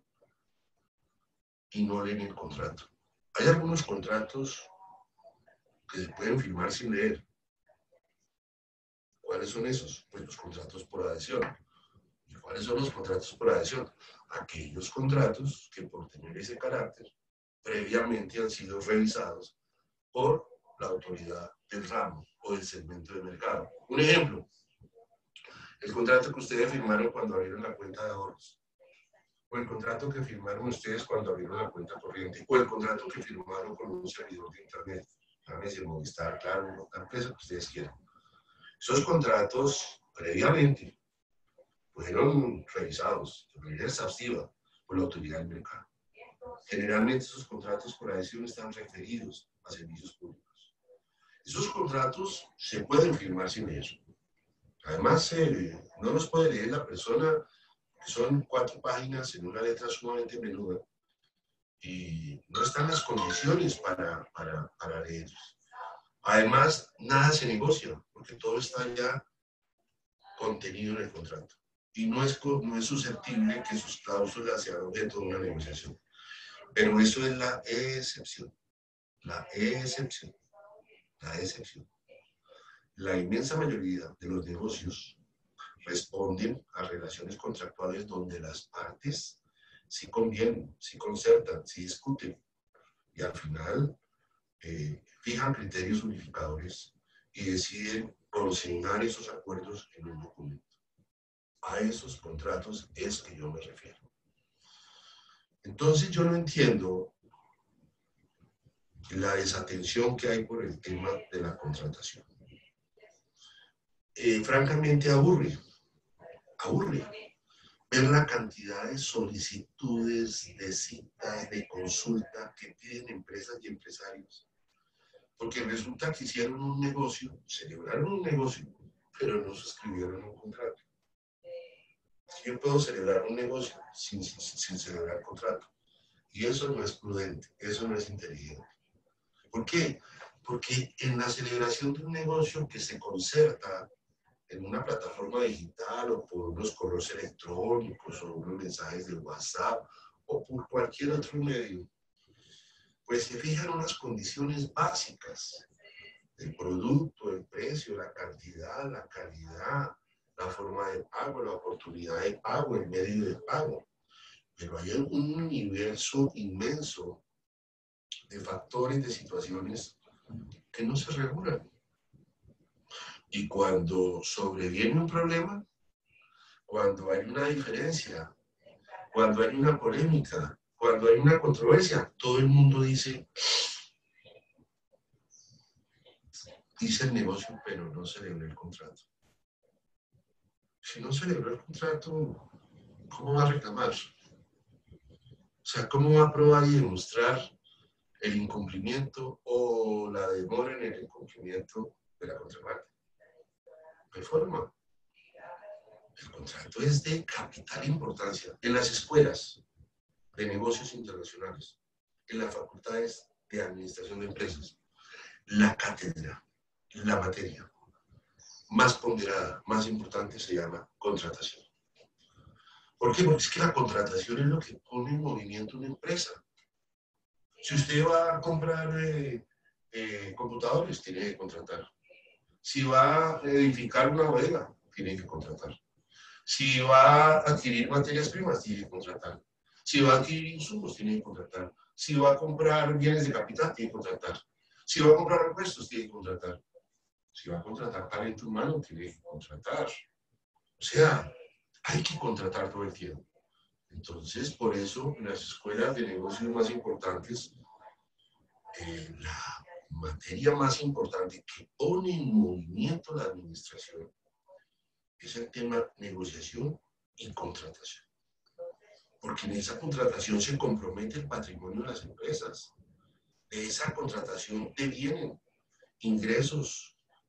y no leen el contrato. Hay algunos contratos que se pueden firmar sin leer. ¿Cuáles son esos? Pues los contratos por adhesión. ¿Y cuáles son los contratos por adhesión? Aquellos contratos que por tener ese carácter previamente han sido revisados por la autoridad del ramo o del segmento de mercado. Un ejemplo, el contrato que ustedes firmaron cuando abrieron la cuenta de ahorros, o el contrato que firmaron ustedes cuando abrieron la cuenta corriente, o el contrato que firmaron con un servidor de internet, llámese Movistar, Claro, la empresa que ustedes quieran. Esos contratos previamente fueron revisados de manera exhaustiva por la autoridad del mercado. Generalmente esos contratos por adhesión están referidos a servicios públicos. Esos contratos se pueden firmar sin eso. Además, eh, no los puede leer la persona, que son cuatro páginas en una letra sumamente menuda, y no están las condiciones para, para, para leerlos. Además, nada se negocia, porque todo está ya contenido en el contrato. Y no es, no es susceptible que sus cláusulas sean objeto de una negociación. Pero eso es la excepción. La excepción. La excepción. La inmensa mayoría de los negocios responden a relaciones contractuales donde las partes sí convienen, sí concertan, sí discuten. Y al final eh, fijan criterios unificadores y deciden consignar esos acuerdos en un documento. A esos contratos es que yo me refiero. Entonces yo no entiendo la desatención que hay por el tema de la contratación. Eh, francamente aburre, aburre ver la cantidad de solicitudes, de citas, de consulta que piden empresas y empresarios. Porque resulta que hicieron un negocio, celebraron un negocio, pero no suscribieron un contrato. Yo puedo celebrar un negocio sin, sin, sin celebrar contrato. Y eso no es prudente, eso no es inteligente. ¿Por qué? Porque en la celebración de un negocio que se concerta en una plataforma digital o por unos correos electrónicos o unos mensajes de WhatsApp o por cualquier otro medio, pues se fijan unas condiciones básicas del producto, el precio, la cantidad, la calidad, la forma de pago, la oportunidad de pago, el medio de pago. Pero hay un universo inmenso de factores, de situaciones que no se regulan. Y cuando sobreviene un problema, cuando hay una diferencia, cuando hay una polémica, cuando hay una controversia, todo el mundo dice, hice el negocio, pero no celebré el contrato. Si no celebró el contrato, ¿cómo va a reclamar? O sea, ¿cómo va a probar y demostrar el incumplimiento o la demora en el incumplimiento de la contraparte? No hay forma. El contrato es de capital importancia. En las escuelas de negocios internacionales, en las facultades de administración de empresas, la cátedra, la materia más ponderada, más importante se llama contratación. ¿Por qué? Porque es que la contratación es lo que pone en movimiento una empresa. Si usted va a comprar eh, eh, computadores, tiene que contratar. Si va a edificar una bodega, tiene que contratar. Si va a adquirir materias primas, tiene que contratar. Si va a adquirir insumos, tiene que contratar. Si va a comprar bienes de capital, tiene que contratar. Si va a comprar repuestos, tiene que contratar. Si va a contratar talento humano, tiene que contratar. O sea, hay que contratar todo el tiempo. Entonces, por eso, en las escuelas de negocios más importantes, eh, la materia más importante que pone en movimiento la administración es el tema negociación y contratación. Porque en esa contratación se compromete el patrimonio de las empresas. De esa contratación devienen ingresos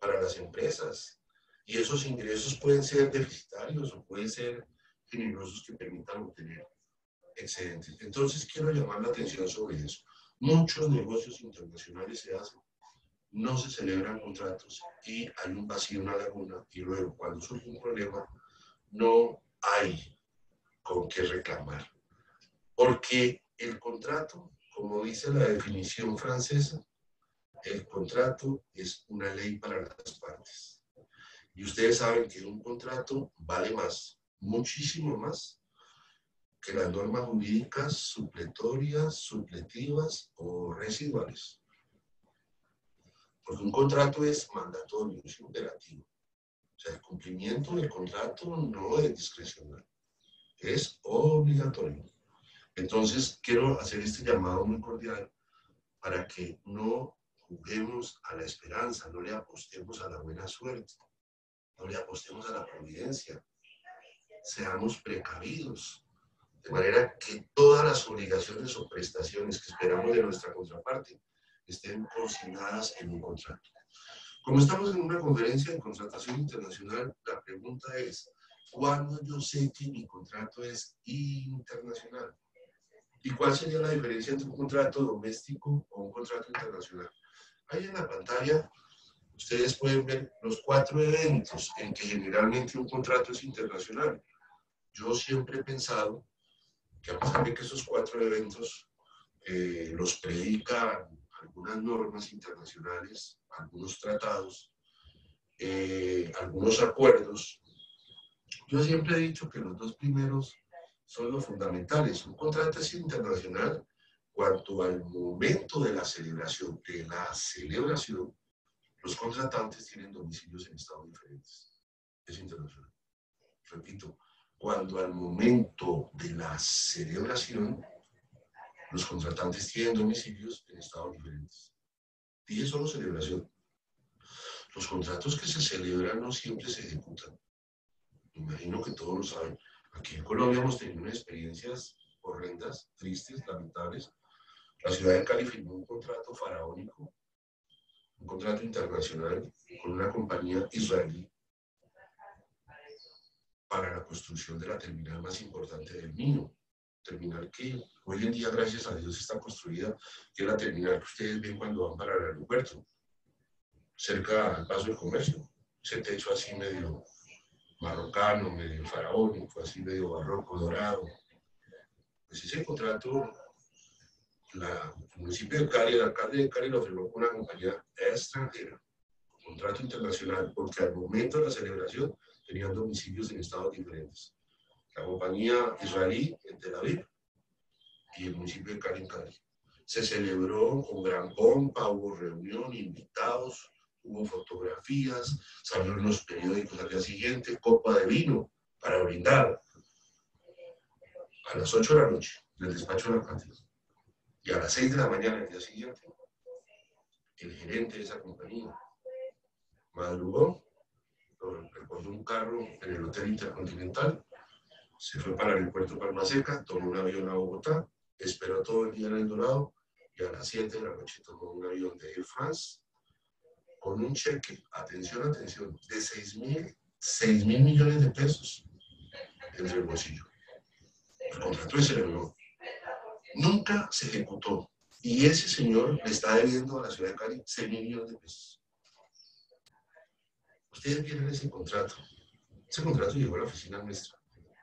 para las empresas. Y esos ingresos pueden ser deficitarios o pueden ser generosos que permitan obtener excedentes. Entonces quiero llamar la atención sobre eso. Muchos negocios internacionales se hacen, no se celebran contratos y hay un vacío, una laguna, y luego cuando surge un problema no hay con qué reclamar. Porque el contrato, como dice la definición francesa, el contrato es una ley para las partes. Y ustedes saben que un contrato vale más, muchísimo más, que las normas jurídicas supletorias, supletivas o residuales. Porque un contrato es mandatorio, es imperativo. O sea, el cumplimiento del contrato no es discrecional, es obligatorio. Entonces, quiero hacer este llamado muy cordial para que no juguemos a la esperanza, no le apostemos a la buena suerte, no le apostemos a la providencia. Seamos precavidos, de manera que todas las obligaciones o prestaciones que esperamos de nuestra contraparte estén consignadas en un contrato. Como estamos en una conferencia de contratación internacional, la pregunta es, ¿cuándo yo sé que mi contrato es internacional? ¿Y cuál sería la diferencia entre un contrato doméstico o un contrato internacional? Ahí en la pantalla ustedes pueden ver los cuatro eventos en que generalmente un contrato es internacional. Yo siempre he pensado que a pesar de que esos cuatro eventos eh, los predican algunas normas internacionales, algunos tratados, eh, algunos acuerdos, yo siempre he dicho que los dos primeros son los fundamentales. Un contrato es internacional cuanto al momento de la celebración. De la celebración, los contratantes tienen domicilios en estados diferentes. Es internacional. Repito, cuando al momento de la celebración, los contratantes tienen domicilios en estados diferentes. Dije solo celebración. Los contratos que se celebran no siempre se ejecutan. Me imagino que todos lo saben. Aquí en Colombia hemos tenido unas experiencias horrendas, tristes, lamentables. La ciudad de Cali firmó un contrato faraónico, un contrato internacional con una compañía israelí para la construcción de la terminal más importante del Mino. Terminal que hoy en día, gracias a Dios, está construida, que es la terminal que ustedes ven cuando van para el aeropuerto, cerca al Paso del Comercio. Ese techo así medio marrocano, medio faraónico, así medio barroco, dorado. Pues ese contrato, la, el municipio de Cali, el alcalde de Cali lo firmó con una compañía extranjera, contrato internacional, porque al momento de la celebración tenían domicilios en estados diferentes. La compañía israelí en Tel Aviv y el municipio de Cali en Cali. Se celebró con gran pompa, hubo reunión, invitados, hubo fotografías, salieron los periódicos al día siguiente, copa de vino para brindar. A las ocho de la noche, en el despacho de la alcaldía. Y a las seis de la mañana del día siguiente, el gerente de esa compañía madrugó, recogió un carro en el Hotel Intercontinental, se fue para el aeropuerto Palma Seca, tomó un avión a Bogotá, esperó todo el día en El Dorado y a las siete de la noche tomó un avión de Air France con un cheque, atención, atención, de seis mil millones de pesos entre el bolsillo. El contrato se celebró. Nunca se ejecutó. Y ese señor le está debiendo a la ciudad de Cali seis mil millones de pesos. Ustedes vieron ese contrato. Ese contrato llegó a la oficina nuestra.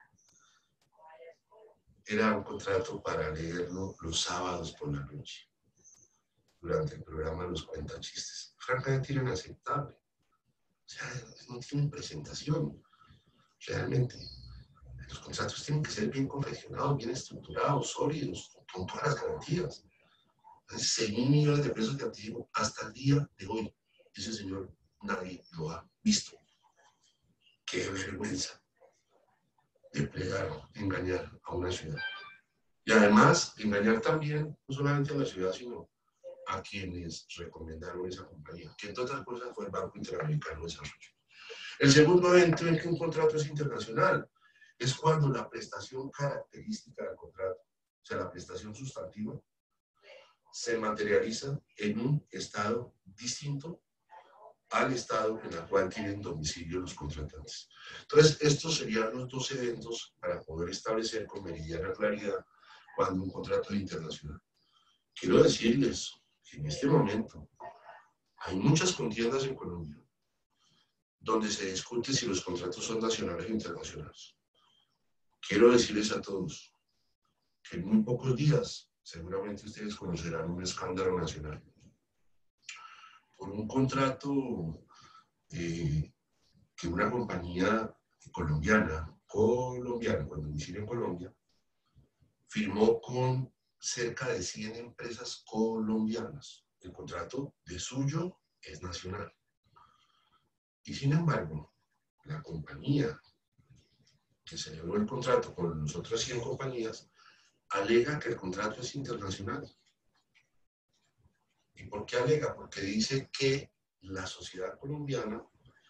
Era un contrato para leerlo los sábados por la noche, durante el programa Los Cuentachistes. Francamente era inaceptable. O sea, no tienen presentación. Realmente, los contratos tienen que ser bien confeccionados, bien estructurados, sólidos, con todas las garantías. seis mil millones de pesos de anticipo hasta el día de hoy. Ese señor nadie lo ha visto. Qué vergüenza de plegar, engañar a una ciudad. Y además, engañar también, no solamente a la ciudad, sino a quienes recomendaron esa compañía, que entre otras cosas fue el Banco Interamericano de Desarrollo. El segundo evento en que un contrato es internacional es cuando la prestación característica del contrato, o sea, la prestación sustantiva, se materializa en un estado distinto al estado en el cual tienen domicilio los contratantes. Entonces, estos serían los dos eventos para poder establecer con meridiana claridad cuando un contrato es internacional. Quiero decirles que en este momento hay muchas contiendas en Colombia donde se discute si los contratos son nacionales o internacionales. Quiero decirles a todos que en muy pocos días seguramente ustedes conocerán un escándalo nacional por un contrato eh, que una compañía colombiana, colombiana, con domicilio en Colombia, firmó con cerca de cien empresas colombianas. El contrato de suyo es nacional. Y sin embargo, la compañía que celebró el contrato con las otras cien compañías alega que el contrato es internacional. ¿Y por qué alega? Porque dice que la sociedad colombiana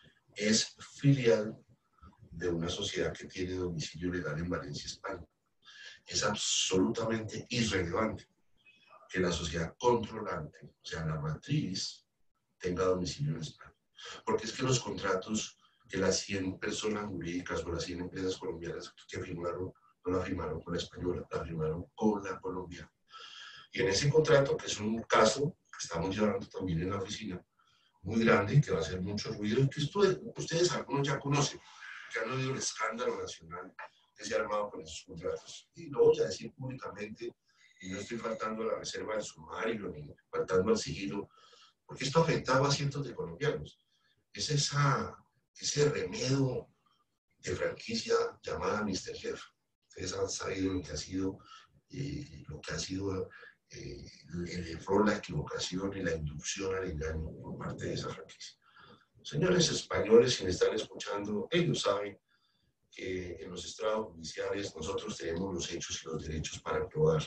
es filial de una sociedad que tiene domicilio legal en Valencia, España. Es absolutamente irrelevante que la sociedad controlante, o sea, la matriz, tenga domicilio en España. Porque es que los contratos que las cien personas jurídicas o las cien empresas colombianas que firmaron, no la firmaron con la española, la firmaron con la colombiana. Y en ese contrato, que es un caso que estamos llevando también en la oficina, muy grande, que va a hacer mucho ruido, y que ustedes, ustedes algunos ya conocen, que han oído el escándalo nacional que se ha armado con esos contratos. Y lo voy a decir públicamente, y no estoy faltando a la reserva del sumario, ni faltando al sigilo, porque esto afectaba a cientos de colombianos. Es esa, ese remedio de franquicia llamada míster Jeff. Ustedes han sabido lo que ha sido, eh, lo que ha sido eh, el error, la equivocación y la inducción al engaño por parte de esa franquicia. Señores españoles, si me están escuchando, ellos saben que en los estrados judiciales nosotros tenemos los hechos y los derechos para probar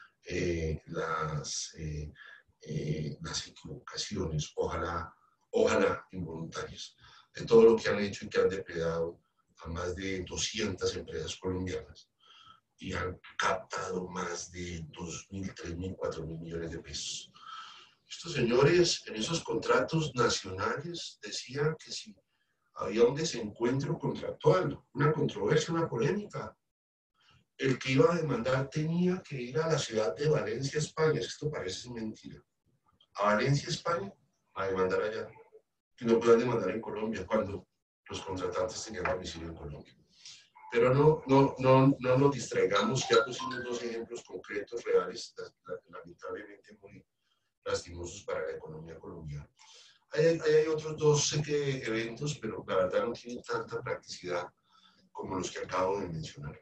eh, las, eh, eh, las equivocaciones, ojalá, ojalá involuntarias, de todo lo que han hecho y que han depredado a más de doscientas empresas colombianas y han captado más de dos mil, tres mil, cuatro mil millones de pesos. Estos señores en esos contratos nacionales decían que si había un desencuentro contractual, una controversia, una polémica, el que iba a demandar tenía que ir a la ciudad de Valencia, España. Esto parece mentira. A Valencia, España, a demandar allá. Que no puedan demandar en Colombia cuando los contratantes tenían domicilio en Colombia. Pero no, no, no, no nos distraigamos, ya pusimos dos ejemplos concretos, reales, lamentablemente muy lastimosos para la economía colombiana. Hay, hay otros dos que, eventos, pero la verdad no tienen tanta practicidad como los que acabo de mencionar.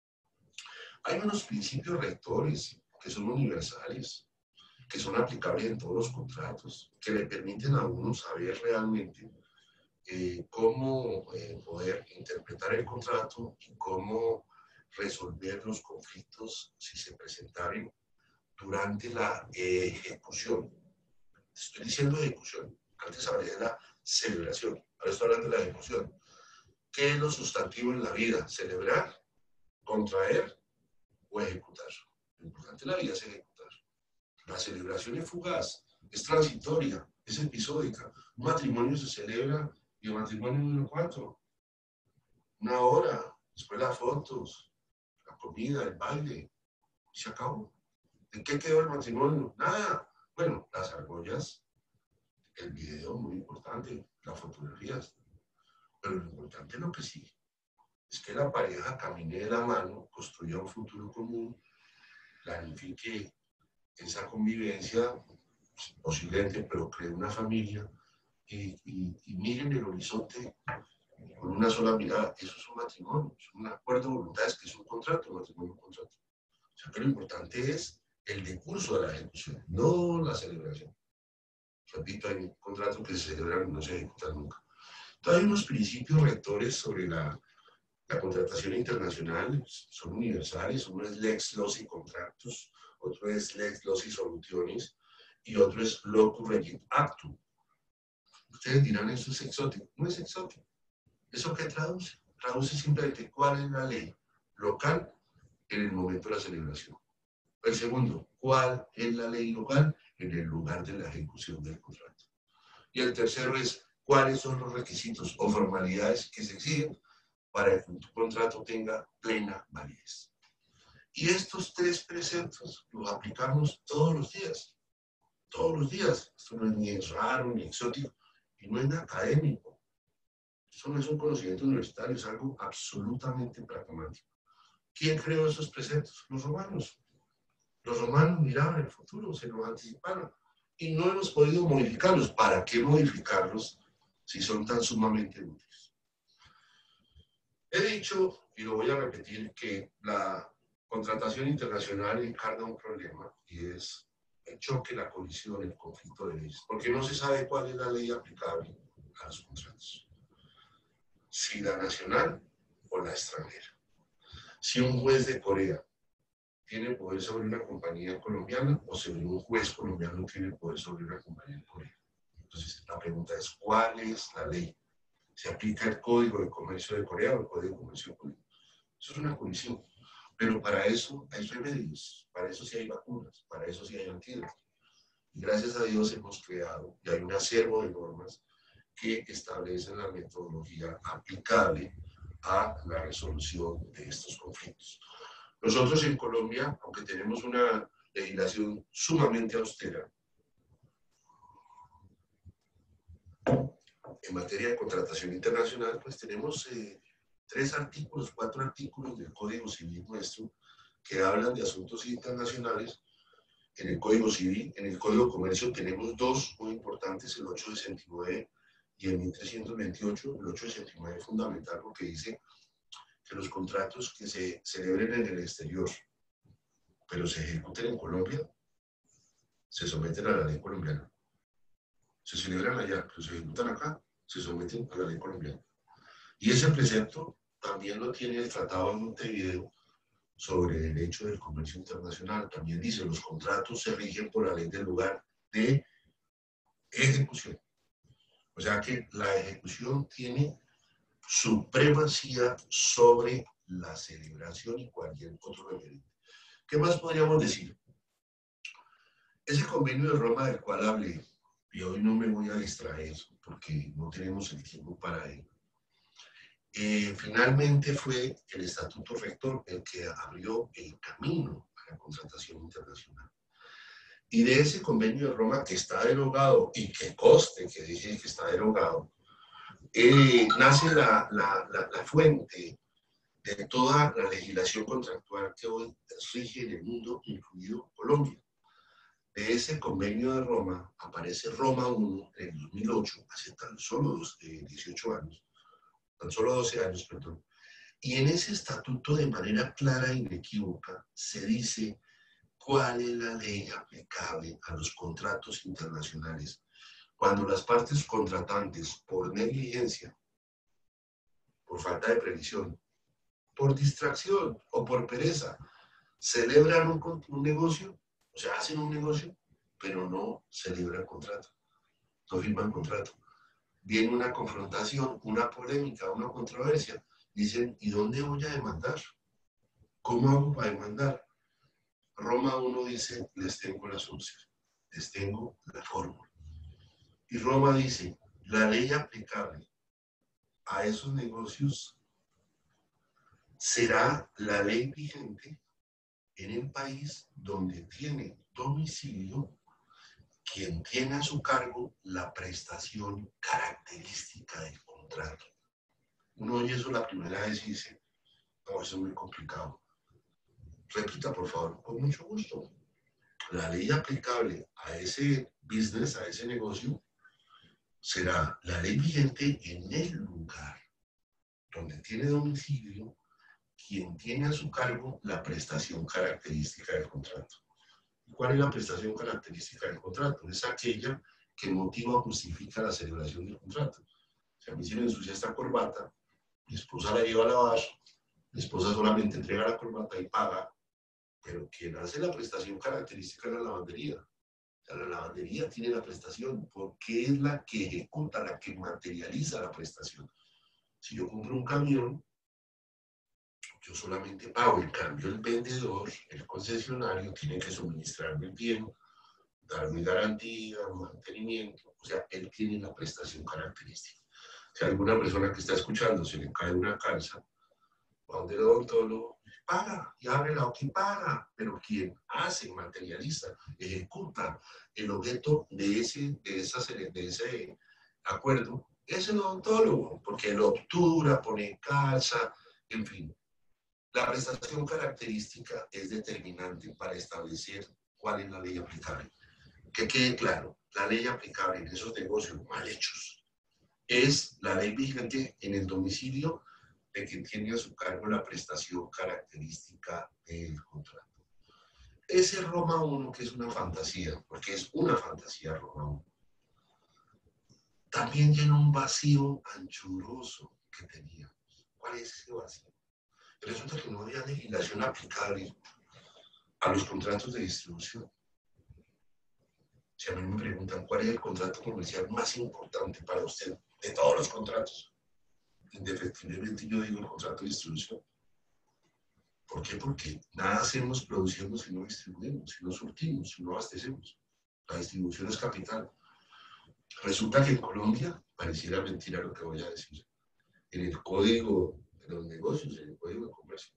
Hay unos principios rectores que son universales, que son aplicables en todos los contratos, que le permiten a uno saber realmente eh, cómo eh, poder interpretar el contrato y cómo resolver los conflictos si se presentaren durante la eh, ejecución. Estoy diciendo ejecución, antes hablé de la celebración, ahora estoy hablando de la ejecución. ¿Qué es lo sustantivo en la vida? Celebrar, contraer o ejecutar. Lo importante en la vida es ejecutar. La celebración es fugaz, es transitoria, es episódica. Un matrimonio se celebra y el matrimonio número cuatro. Una hora, después las fotos, la comida, el baile, y se acabó. ¿En qué quedó el matrimonio? Nada. Bueno, las argollas, el video, muy importante, las fotografías. Pero lo importante es lo que sí, es que la pareja camine de la mano, construya un futuro común, planifique esa convivencia, posiblemente, pero cree una familia, y, y, y miren el horizonte con una sola mirada. Eso es un matrimonio, es un acuerdo de voluntades que es un contrato, un matrimonio, un contrato. O sea que lo importante es el decurso de la ejecución, no la celebración. Repito, hay contratos que se celebran y no se ejecutan nunca. Entonces hay unos principios rectores sobre la, la contratación internacional, son universales. Uno es lex loci contractus, otro es lex loci solutionis y otro es locus regit actum. Ustedes dirán, eso es exótico. No es exótico. ¿Eso qué traduce? Traduce simplemente cuál es la ley local en el momento de la celebración. El segundo, ¿cuál es la ley local en el lugar de la ejecución del contrato? Y el tercero es, cuáles son los requisitos o formalidades que se exigen para que tu contrato tenga plena validez. Y estos tres preceptos los aplicamos todos los días, todos los días. Esto no es ni raro ni exótico y no es nada académico. Esto no es un conocimiento universitario, es algo absolutamente pragmático. ¿Quién creó esos preceptos? Los romanos. Los romanos miraban el futuro, se los anticiparon y no hemos podido modificarlos. ¿Para qué modificarlos si son tan sumamente útiles? He dicho, y lo voy a repetir, que la contratación internacional encarna un problema y es el choque, la colisión, el conflicto de leyes, porque no se sabe cuál es la ley aplicable a los contratos. Si la nacional o la extranjera. Si un juez de Corea tiene poder sobre una compañía colombiana o si un juez colombiano tiene poder sobre una compañía de Corea. Entonces, la pregunta es, ¿cuál es la ley? ¿Se aplica el Código de Comercio de Corea o el Código de Comercio de Corea? Eso es una colisión. Pero para eso hay remedios, para eso sí hay vacunas, para eso sí hay antídotos. Y gracias a Dios hemos creado, y hay un acervo de normas que establecen la metodología aplicable a la resolución de estos conflictos. Nosotros en Colombia, aunque tenemos una legislación sumamente austera en materia de contratación internacional, pues tenemos eh, tres artículos, cuatro artículos del Código Civil nuestro que hablan de asuntos internacionales. En el Código Civil, en el Código de Comercio tenemos dos muy importantes, el ochocientos sesenta y nueve y el mil trescientos veintiocho. El ochocientos sesenta y nueve es fundamental porque dice que los contratos que se celebren en el exterior, pero se ejecuten en Colombia, se someten a la ley colombiana. Se celebran allá, pero se ejecutan acá, se someten a la ley colombiana. Y ese precepto también lo tiene el Tratado de Montevideo sobre Derecho del Comercio Internacional. También dice, los contratos se rigen por la ley del lugar de ejecución. O sea que la ejecución tiene supremacía sobre la celebración y cualquier otro referente. ¿Qué más podríamos decir? Ese convenio de Roma del cual hablé, y hoy no me voy a distraer porque no tenemos el tiempo para ello, eh, finalmente fue el Estatuto Rector el que abrió el camino a la contratación internacional. Y de ese convenio de Roma que está derogado, y que conste que dije que está derogado, eh, nace la, la, la, la fuente de toda la legislación contractual que hoy rige en el mundo, incluido Colombia. De ese convenio de Roma aparece Roma uno en el dos mil ocho, hace tan solo dieciocho años, tan solo doce años, perdón. Y en ese estatuto, de manera clara e inequívoca, se dice cuál es la ley aplicable a los contratos internacionales cuando las partes contratantes, por negligencia, por falta de previsión, por distracción o por pereza, celebran un, un negocio, o sea, hacen un negocio, pero no celebran contrato, no firman contrato. Viene una confrontación, una polémica, una controversia. Dicen, ¿y dónde voy a demandar? ¿Cómo hago para demandar? Roma uno dice, les tengo la solución, les tengo la fórmula. Y Roma dice, la ley aplicable a esos negocios será la ley vigente en el país donde tiene domicilio quien tiene a su cargo la prestación característica del contrato. Uno oye eso la primera vez y dice, no, eso es muy complicado. Repita, por favor, con mucho gusto. La ley aplicable a ese business, a ese negocio, será la ley vigente en el lugar donde tiene domicilio quien tiene a su cargo la prestación característica del contrato. ¿Cuál es la prestación característica del contrato? Es aquella que motiva o justifica la celebración del contrato. Si a mí se me ensucia esta corbata, mi esposa la lleva a lavar, mi esposa solamente entrega la corbata y paga, pero quien hace la prestación característica es la lavandería. O sea, la lavandería tiene la prestación porque es la que ejecuta, la que materializa la prestación. Si yo compro un camión, yo solamente pago. En cambio, el vendedor, el concesionario, tiene que suministrarme el bien, darme garantía, mantenimiento. O O sea, él tiene la prestación característica. Si a alguna persona que está escuchando se le cae una calza, va donde el odontólogo, paga, y abre la boca y paga. Pero quien hace, materializa, ejecuta el objeto de ese, de esa, de ese acuerdo, es el odontólogo, porque él obtura, pone calza, en fin. La prestación característica es determinante para establecer cuál es la ley aplicable. Que quede claro, la ley aplicable en esos negocios mal hechos es la ley vigente en el domicilio de quien tiene a su cargo la prestación característica del contrato. Ese Roma uno, que es una fantasía, porque es una fantasía Roma uno, también llena un vacío anchuroso que teníamos. ¿Cuál es ese vacío? Resulta que no había legislación aplicable a los contratos de distribución. Si a mí me preguntan cuál es el contrato comercial más importante para usted de todos los contratos, indefectiblemente yo digo el contrato de distribución. ¿Por qué? Porque nada hacemos produciendo si no distribuimos, si no surtimos, si no abastecemos. La distribución es capital. Resulta que en Colombia, pareciera mentira lo que voy a decir, en el código de los negocios, en el código de comercio,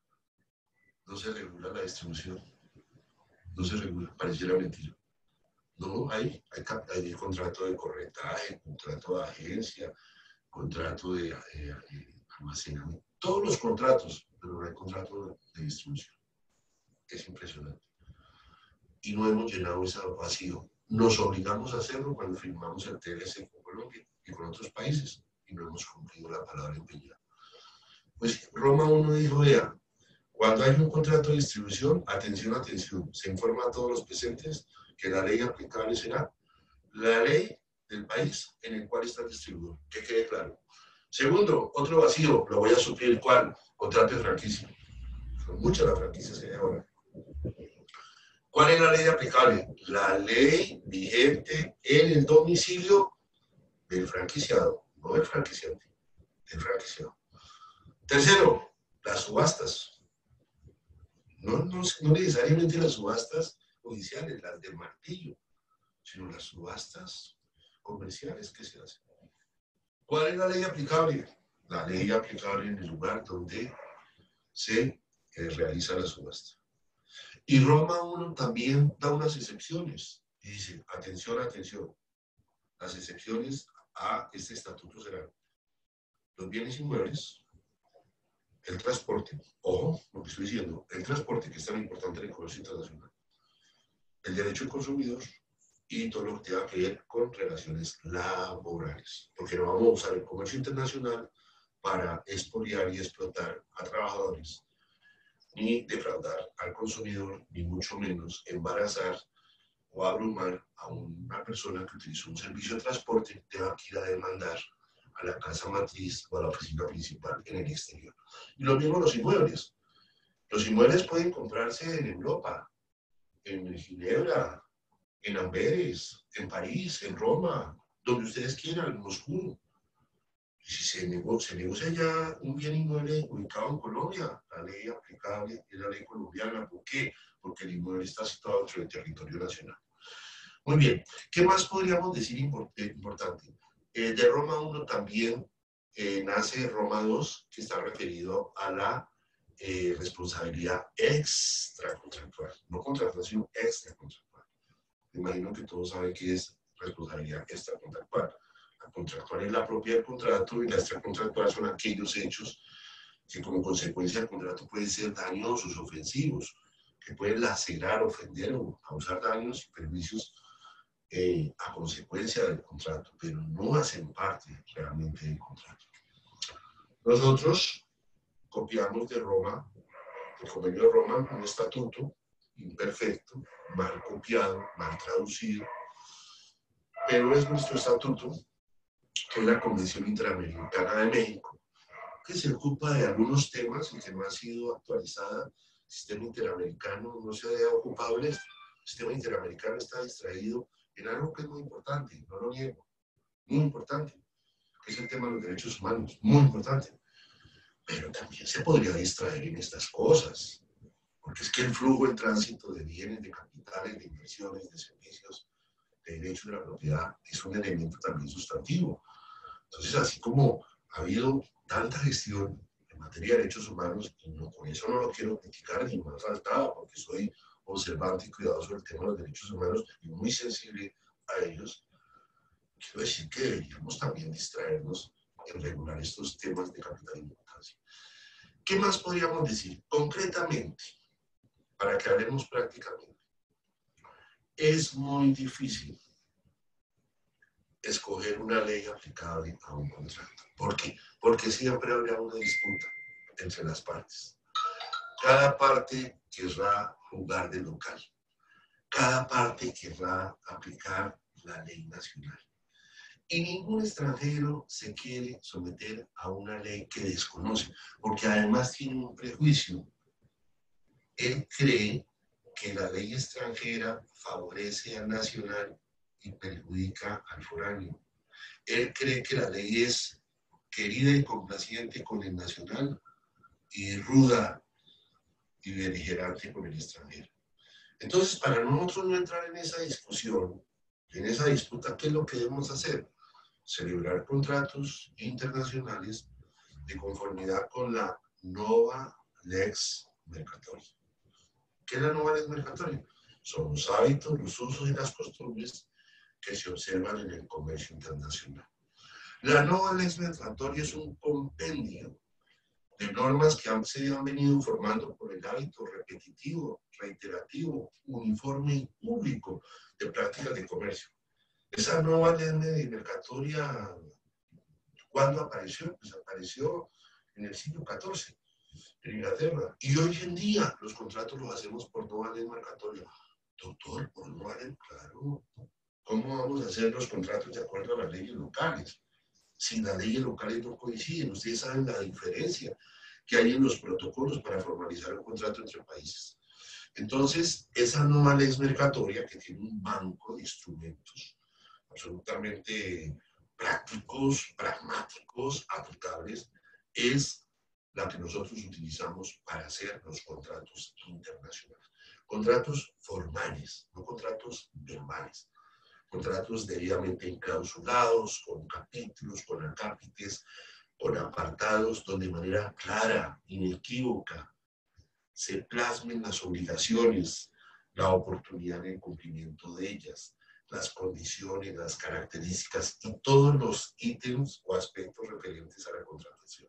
no se regula la distribución, no se regula, pareciera mentira. No, hay, hay, hay contrato de corretaje, contrato de agencia, contrato de eh, eh, almacenamiento, todos los contratos, pero no hay contrato de, de distribución. Es impresionante. Y no hemos llenado ese vacío. Nos obligamos a hacerlo cuando firmamos el T L C con Colombia y con otros países, y no hemos cumplido la palabra empeñada. Pues Roma uno dijo, vea, cuando hay un contrato de distribución, atención, atención, se informa a todos los presentes que la ley aplicable será la ley del país en el cual está el distribuidor, que quede claro. Segundo, otro vacío, lo voy a suplir, ¿cuál? Contrato de franquicia. Son muchas las franquicias que hay ahora. ¿Cuál es la ley aplicable? La ley vigente en el domicilio del franquiciado, no del franquiciante, del franquiciado. Tercero, las subastas. No, no, no necesariamente las subastas judiciales, las del martillo, sino las subastas comerciales que se hacen. ¿Cuál es la ley aplicable? La ley aplicable en el lugar donde se eh, realiza la subasta. Y Roma uno también da unas excepciones. Y dice, atención, atención. Las excepciones a este estatuto serán los bienes inmuebles, el transporte, ojo, lo que estoy diciendo, el transporte, que es tan importante en el comercio internacional, el derecho del consumidor y todo lo que tenga que ver con relaciones laborales. Porque no vamos a usar el comercio internacional para expoliar y explotar a trabajadores, ni defraudar al consumidor, ni mucho menos embarazar o abrumar a una persona que utilizó un servicio de transporte, tenga que ir a demandar a la casa matriz o a la oficina principal en el exterior. Y lo mismo los inmuebles. Los inmuebles pueden comprarse en Europa, en Ginebra, en Amberes, en París, en Roma, donde ustedes quieran, en Moscú. Y si se, nego se negocia ya un bien inmueble ubicado en Colombia, la ley aplicable es la ley colombiana. ¿Por qué? Porque el inmueble está situado dentro del territorio nacional. Muy bien, ¿qué más podríamos decir import importante? Eh, de Roma uno también eh, nace Roma dos, que está referido a la eh, responsabilidad extracontractual, no contractual, sino extracontractual. Me imagino que todos saben qué es responsabilidad extracontractual. La contractual es la propia del contrato y la extracontractual son aquellos hechos que como consecuencia del contrato pueden ser dañosos, ofensivos, que pueden lacerar, ofender o causar daños y perjuicios eh, a consecuencia del contrato, pero no hacen parte realmente del contrato. Nosotros copiamos de Roma, del Convenio de Roma, un estatuto imperfecto, mal copiado, mal traducido, pero es nuestro estatuto, que es la Convención Interamericana de México, que se ocupa de algunos temas y que no ha sido actualizada. El sistema interamericano no se ha ocupado en esto. El sistema interamericano está distraído en algo que es muy importante, no lo niego, muy importante, que es el tema de los derechos humanos, muy importante. Pero también se podría distraer en estas cosas, porque es que el flujo, el tránsito de bienes, de capitales, de inversiones, de servicios, de de derecho de la propiedad es un elemento también sustantivo. Entonces, así como ha habido tanta gestión en materia de derechos humanos, y no, con eso no lo quiero criticar ni me ha faltado, porque soy observante y cuidadoso del tema de los derechos humanos y muy sensible a ellos, quiero decir que deberíamos también distraernos en regular estos temas de capital y democracia. ¿Qué más podríamos decir? Concretamente, para que hablemos prácticamente, es muy difícil escoger una ley aplicable a un contrato. ¿Por qué? Porque siempre habrá una disputa entre las partes. Cada parte querrá jugar de local. Cada parte querrá aplicar la ley nacional. Y ningún extranjero se quiere someter a una ley que desconoce, porque además tiene un prejuicio. Él cree que la ley extranjera favorece al nacional y perjudica al foráneo. Él cree que la ley es querida y complaciente con el nacional y ruda y beligerante con el extranjero. Entonces, para nosotros no entrar en esa discusión, en esa disputa, ¿qué es lo que debemos hacer? Celebrar contratos internacionales de conformidad con la Nova Lex Mercatoria. ¿Qué es la Nova Lex Mercatoria? Son los hábitos, los usos y las costumbres que se observan en el comercio internacional. La Nova Lex Mercatoria es un compendio de normas que han, se han venido formando por el hábito repetitivo, reiterativo, uniforme y público de prácticas de comercio. Esa Nova Lex Mercatoria, ¿cuándo apareció? Pues apareció en el siglo catorce, en Inglaterra. Y hoy en día los contratos los hacemos por Nova Lex Mercatoria. Doctor, por Nova Lex, claro. ¿Cómo vamos a hacer los contratos de acuerdo a las leyes locales? Si las leyes locales no coinciden, ustedes saben la diferencia que hay en los protocolos para formalizar un contrato entre países. Entonces, esa Nova Lex Mercatoria, que tiene un banco de instrumentos absolutamente prácticos, pragmáticos, aplicables, es la que nosotros utilizamos para hacer los contratos internacionales. Contratos formales, no contratos verbales. Contratos debidamente enclausulados, con capítulos, con acápites, con apartados, donde de manera clara, inequívoca, se plasmen las obligaciones, la oportunidad de cumplimiento de ellas, las condiciones, las características y todos los ítems o aspectos referentes a la contratación.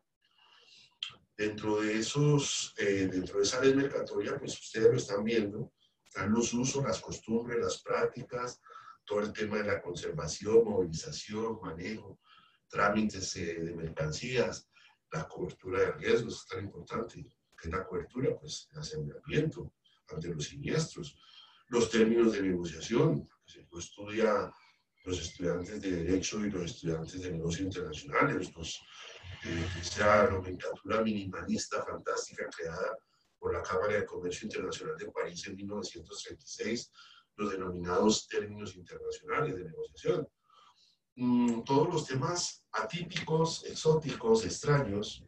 Dentro de esos, eh, dentro de esa ley mercatoria, pues ustedes lo están viendo, están los usos, las costumbres, las prácticas, todo el tema de la conservación, movilización, manejo, trámites eh, de mercancías, la cobertura de riesgos, es tan importante, que es la cobertura, pues el aseguramiento ante los siniestros, los términos de negociación, que se estudia los estudiantes de Derecho y los estudiantes de Negocios Internacionales, los, eh, esa nomenclatura minimalista fantástica creada por la Cámara de Comercio Internacional de París en mil novecientos treinta y seis, los denominados términos internacionales de negociación. Mm, todos los temas atípicos, exóticos, extraños,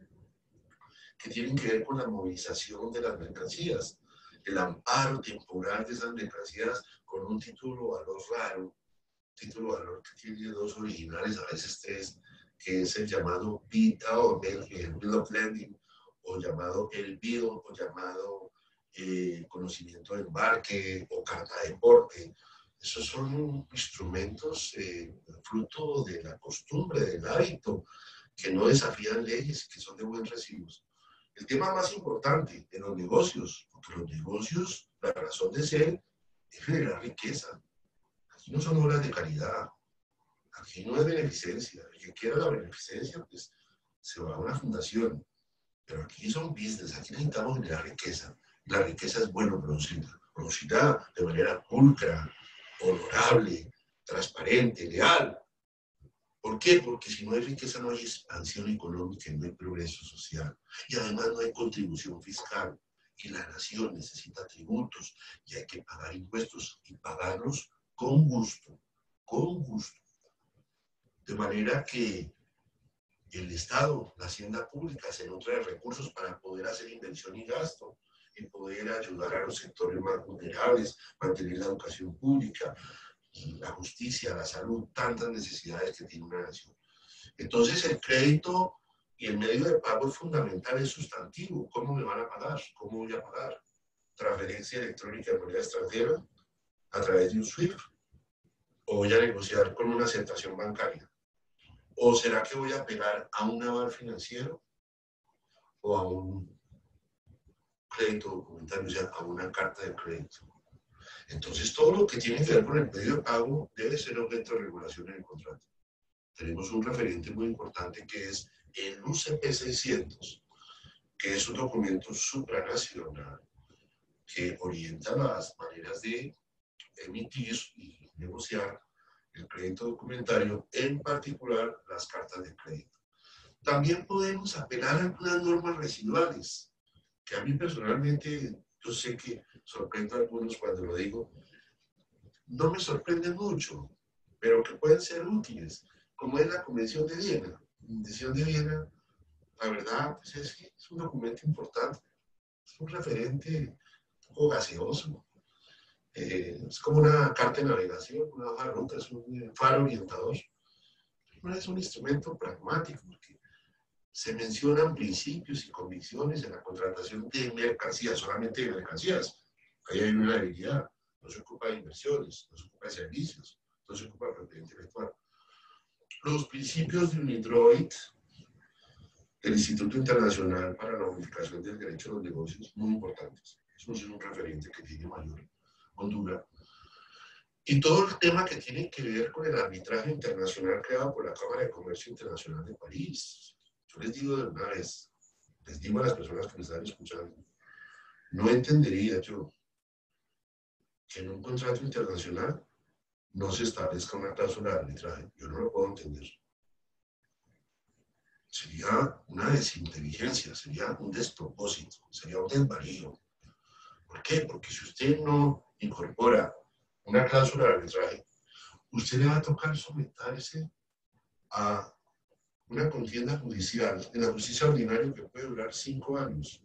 que tienen que ver con la movilización de las mercancías, el amparo temporal de esas mercancías con un título valor raro, título valor que tiene dos originales, a veces tres, que es el llamado B I D o Bill of Landing, o llamado el B I D o llamado eh, conocimiento de embarque o carta de porte. Esos son instrumentos eh, fruto de la costumbre, del hábito, que no desafían leyes, que son de buen recibo. El tema más importante en los negocios, porque los negocios, la razón de ser es generar riqueza. Aquí no son obras de caridad, aquí no es beneficencia. El que quiera la beneficencia, pues se va a una fundación. Pero aquí son business, aquí necesitamos generar riqueza. La riqueza es bueno producirla, producirla de manera pulcra, honorable, transparente, leal. ¿Por qué? Porque si no hay riqueza no hay expansión económica y no hay progreso social. Y además no hay contribución fiscal. Y la nación necesita tributos y hay que pagar impuestos y pagarlos con gusto, con gusto. De manera que el Estado, la hacienda pública, se nutre de recursos para poder hacer inversión y gasto y poder ayudar a los sectores más vulnerables, mantener la educación pública, la justicia, la salud, tantas necesidades que tiene una nación. Entonces el crédito y el medio de pago es fundamental, es sustantivo. ¿Cómo me van a pagar? ¿Cómo voy a pagar? ¿Transferencia electrónica de moneda extranjera a través de un SWIFT? ¿O voy a negociar con una aceptación bancaria? ¿O será que voy a pegar a un aval financiero o a un crédito documentario, o sea, a una carta de crédito? Entonces, todo lo que tiene que ver con el medio de pago debe ser objeto de regulación en el contrato. Tenemos un referente muy importante que es el U C P seiscientos, que es un documento supranacional que orienta las maneras de emitir y negociar el crédito documentario, en particular las cartas de crédito. También podemos apelar a algunas normas residuales, que a mí personalmente, yo sé que sorprendo a algunos cuando lo digo, no me sorprende mucho, pero que pueden ser útiles, como es la Convención de Viena. La Convención de Viena, la verdad, pues es, es un documento importante, es un referente un poco gaseoso. Eh, es como una carta de navegación, una hoja de ruta, es un faro orientador. Pero es un instrumento pragmático, porque se mencionan principios y convicciones en la contratación de mercancías, solamente de mercancías. Ahí hay una debilidad. No se ocupa de inversiones, no se ocupa de servicios, no se ocupa de propiedad intelectual. Los principios de UNIDROIT, del Instituto Internacional para la Unificación del Derecho a los Negocios, muy importantes. Eso es un referente que tiene mayor Honduras. Y todo el tema que tiene que ver con el arbitraje internacional creado por la Cámara de Comercio Internacional de París. Yo les digo de una vez, les digo a las personas que me están escuchando, no entendería yo que en un contrato internacional no se establezca una cláusula de arbitraje. Yo no lo puedo entender. Sería una desinteligencia, sería un despropósito, sería un desvarío. ¿Por qué? Porque si usted no incorpora una cláusula de arbitraje, usted le va a tocar someterse a una contienda judicial en la justicia ordinaria que puede durar cinco años.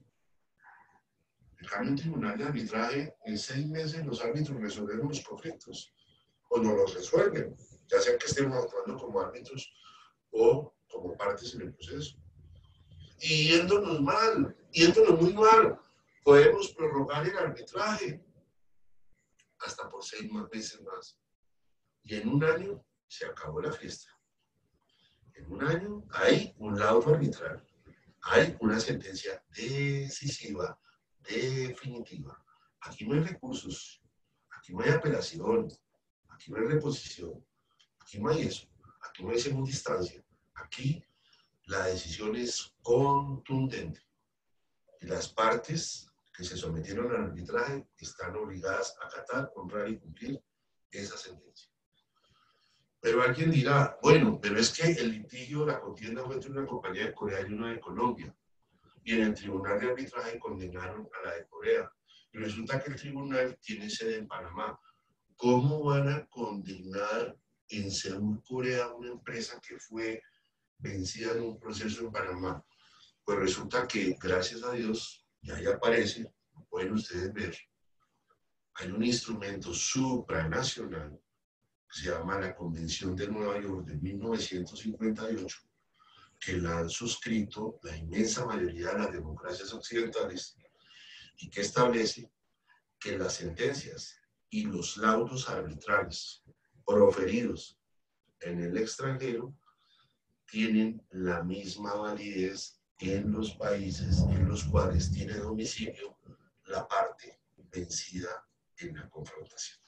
En cambio, un tribunal de arbitraje, en seis meses los árbitros resolvemos los conflictos, o no los resuelven, ya sea que estemos actuando como árbitros o como partes en el proceso. Y yéndonos mal, yéndonos muy mal, podemos prorrogar el arbitraje hasta por seis meses más. Y en un año se acabó la fiesta. En un año hay un laudo arbitral, hay una sentencia decisiva, definitiva. Aquí no hay recursos, aquí no hay apelación, aquí no hay reposición, aquí no hay eso, aquí no hay segunda instancia. Aquí la decisión es contundente y las partes que se sometieron al arbitraje están obligadas a acatar, honrar y cumplir esa sentencia. Pero alguien dirá, bueno, pero es que el litigio, la contienda fue entre una compañía de Corea y una de Colombia. Y en el tribunal de arbitraje condenaron a la de Corea. Y resulta que el tribunal tiene sede en Panamá. ¿Cómo van a condenar en Seúl, Corea, a una empresa que fue vencida en un proceso en Panamá? Pues resulta que, gracias a Dios, y ahí aparece, pueden ustedes ver, hay un instrumento supranacional que se llama la Convención de Nueva York de mil novecientos cincuenta y ocho, que la han suscrito la inmensa mayoría de las democracias occidentales y que establece que las sentencias y los laudos arbitrales proferidos en el extranjero tienen la misma validez en los países en los cuales tiene domicilio la parte vencida en la confrontación.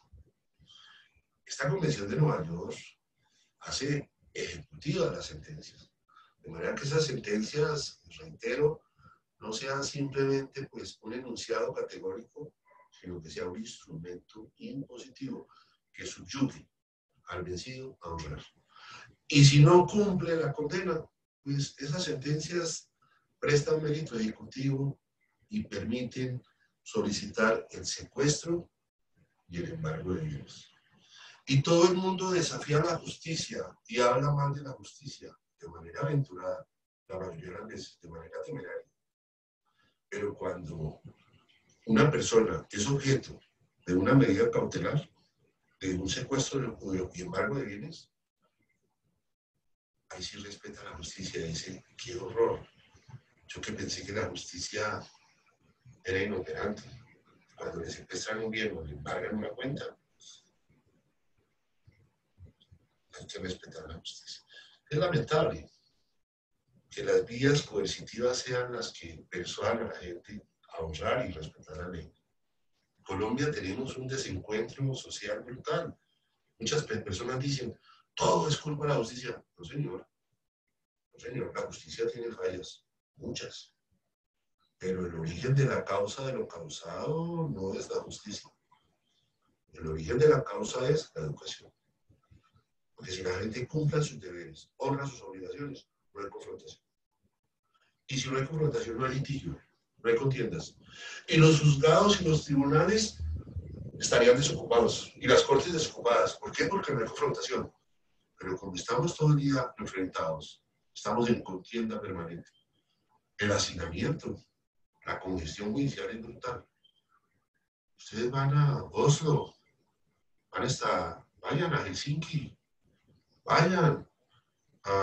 Esta Convención de Nueva York hace ejecutivas las sentencias, de manera que esas sentencias, reitero, no sean simplemente pues, un enunciado categórico, sino que sea un instrumento impositivo que subyugue al vencido a honrar. Y si no cumple la condena, pues esas sentencias prestan mérito ejecutivo y permiten solicitar el secuestro y el embargo de bienes. Y todo el mundo desafía la justicia y habla mal de la justicia de manera aventurada, la mayoría de las veces de manera temeraria. Pero cuando una persona es objeto de una medida cautelar, de un secuestro y embargo de bienes, ahí sí respeta la justicia, dice, qué horror. Yo que pensé que la justicia era inoperante. Cuando le secuestran un bien o le embargan una cuenta, hay que respetar la justicia. Es lamentable que las vías coercitivas sean las que persuadan a la gente a honrar y respetar la ley. En Colombia tenemos un desencuentro social brutal. Muchas personas dicen, todo es culpa de la justicia. No, señor. No, señor. La justicia tiene fallas, muchas. Pero el origen de la causa de lo causado no es la justicia. El origen de la causa es la educación. Porque si la gente cumple sus deberes, honra sus obligaciones, no hay confrontación. Y si no hay confrontación, no hay litigio, no hay contiendas. Y los juzgados y los tribunales estarían desocupados y las cortes desocupadas. ¿Por qué? Porque no hay confrontación. Pero como estamos todo el día enfrentados, estamos en contienda permanente. El hacinamiento, la congestión judicial es brutal. Ustedes van a Oslo, van hasta, vayan a Helsinki, vayan a,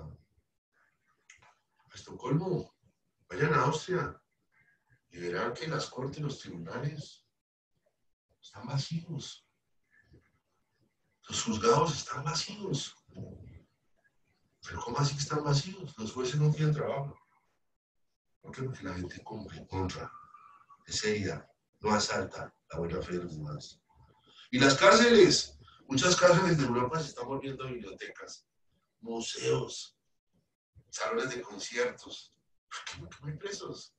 a Estocolmo, vayan a Austria y verán que las cortes y los tribunales están vacíos. Los juzgados están vacíos. ¿Pero cómo así que están vacíos? Los jueces no tienen trabajo. ¿Por qué? Porque la gente cumple, honra, es seria, no asalta la buena fe de los demás. Y las cárceles, muchas cárceles de Europa se están volviendo bibliotecas, museos, salones de conciertos. ¿Por qué no hay presos?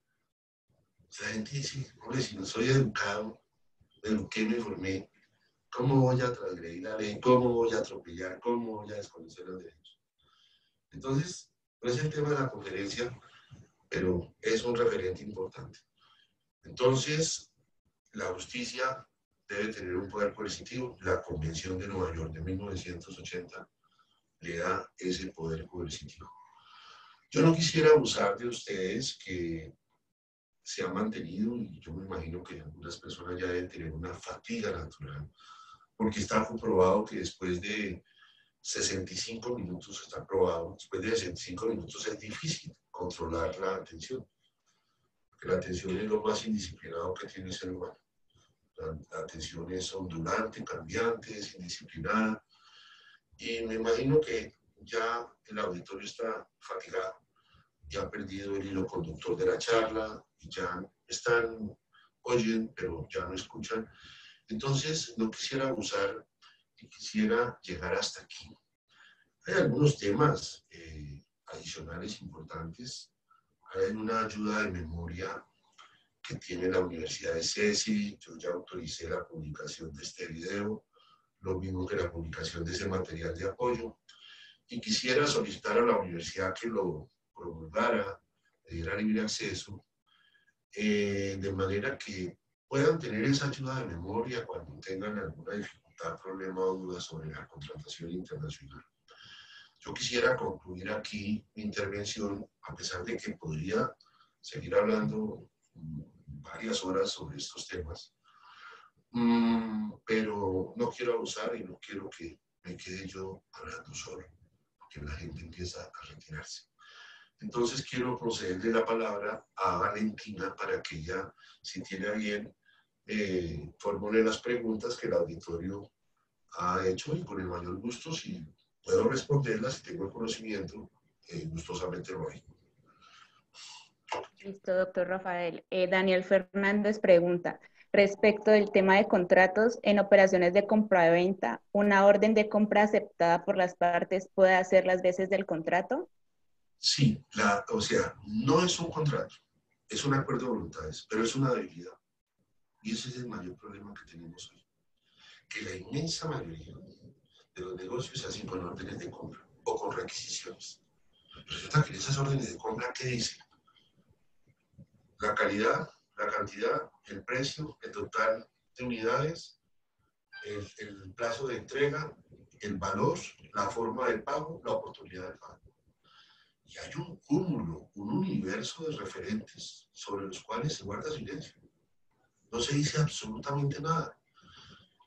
La gente dice, hombre, si no soy educado, me eduqué, me formé, ¿cómo voy a transgredir la ley? ¿Cómo voy a atropellar? ¿Cómo voy a desconocer los derechos? Entonces, no es el tema de la conferencia, pero es un referente importante. Entonces, la justicia debe tener un poder coercitivo. La Convención de Nueva York de mil novecientos ochenta le da ese poder coercitivo. Yo no quisiera abusar de ustedes que se han mantenido, y yo me imagino que algunas personas ya deben tener una fatiga natural, porque está comprobado que después de sesenta y cinco minutos, está probado, después de sesenta y cinco minutos es difícil controlar la atención, porque la atención es lo más indisciplinado que tiene el ser humano. La, la atención es ondulante, cambiante, es indisciplinada, y me imagino que ya el auditorio está fatigado, ya ha perdido el hilo conductor de la charla, y ya están, oyen, pero ya no escuchan. Entonces, no quisiera abusar y quisiera llegar hasta aquí. Hay algunos temas eh, adicionales importantes. Hay una ayuda de memoria que tiene la Universidad de Cesi. Yo ya autoricé la publicación de este video, lo mismo que la publicación de ese material de apoyo. Y quisiera solicitar a la universidad que lo promulgara, le diera libre acceso, eh, de manera que puedan tener esa ayuda de memoria cuando tengan alguna dificultad, problema o duda sobre la contratación internacional. Yo quisiera concluir aquí mi intervención, a pesar de que podría seguir hablando varias horas sobre estos temas, mm, pero no quiero abusar y no quiero que me quede yo hablando solo, porque la gente empieza a retirarse. Entonces quiero procederle la palabra a Valentina para que ella, si tiene a bien, eh, formule las preguntas que el auditorio ha hecho, y con el mayor gusto, si puedo responderlas, si tengo el conocimiento, eh, gustosamente lo haré. Listo, doctor Rafael. Eh, Daniel Fernández pregunta, respecto del tema de contratos, en operaciones de compra-venta, ¿una orden de compra aceptada por las partes puede hacer las veces del contrato? Sí, la, o sea, no es un contrato, es un acuerdo de voluntades, pero es una debilidad. Y ese es el mayor problema que tenemos hoy. Que la inmensa mayoría de los negocios se hacen con órdenes de compra o con requisiciones. Resulta que en esas órdenes de compra, ¿qué dice? La calidad, la cantidad, el precio, el total de unidades, el, el plazo de entrega, el valor, la forma de pago, la oportunidad de pago. Y hay un cúmulo, un universo de referentes sobre los cuales se guarda silencio. No se dice absolutamente nada.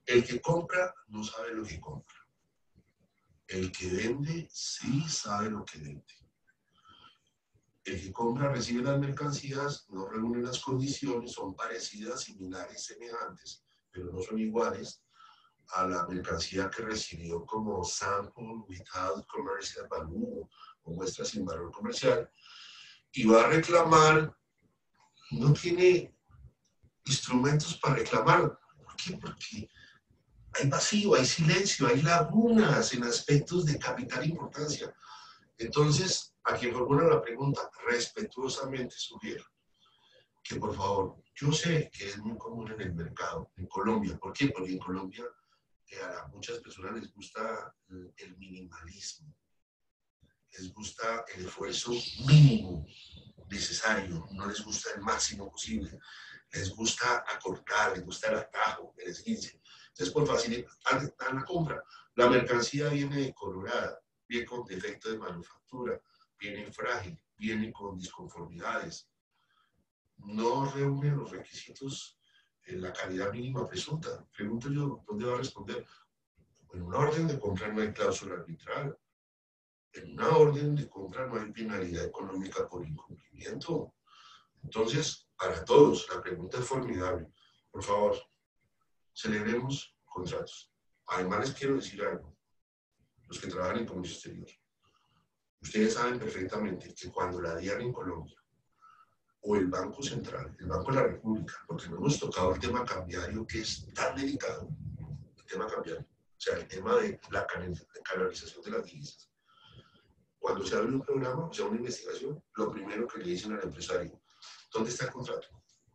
El que compra no sabe lo que compra. El que vende sí sabe lo que vende. El que compra recibe las mercancías, no reúne las condiciones, son parecidas, similares, semejantes, pero no son iguales a la mercancía que recibió como sample without commercial value o muestra sin valor comercial, y va a reclamar, no tiene instrumentos para reclamar. ¿Por qué? Porque hay vacío, hay silencio, hay lagunas en aspectos de capital importancia. Entonces, a quien formula la pregunta, respetuosamente sugiero que por favor, yo sé que es muy común en el mercado, en Colombia. ¿Por qué? Porque en Colombia eh, a muchas personas les gusta el minimalismo, les gusta el esfuerzo mínimo necesario, no les gusta el máximo posible, les gusta acortar, les gusta el atajo, el esguince. Entonces, por facilitar la compra, la mercancía viene decolorada, viene con defecto de manufactura, viene frágil, viene con disconformidades, no reúne los requisitos en la calidad mínima presunta. Pregunto yo, ¿dónde va a responder? En una orden de compra no hay cláusula arbitral. En una orden de compra no hay penalidad económica por incumplimiento. Entonces, para todos, la pregunta es formidable. Por favor, celebremos contratos. Además, les quiero decir algo. Los que trabajan en comercio exterior. Ustedes saben perfectamente que cuando la DIAN en Colombia o el Banco Central, el Banco de la República, porque no hemos tocado el tema cambiario que es tan delicado, el tema cambiario, o sea, el tema de la canalización de las divisas. Cuando se abre un programa, o sea, una investigación, lo primero que le dicen al empresario, ¿dónde está el contrato?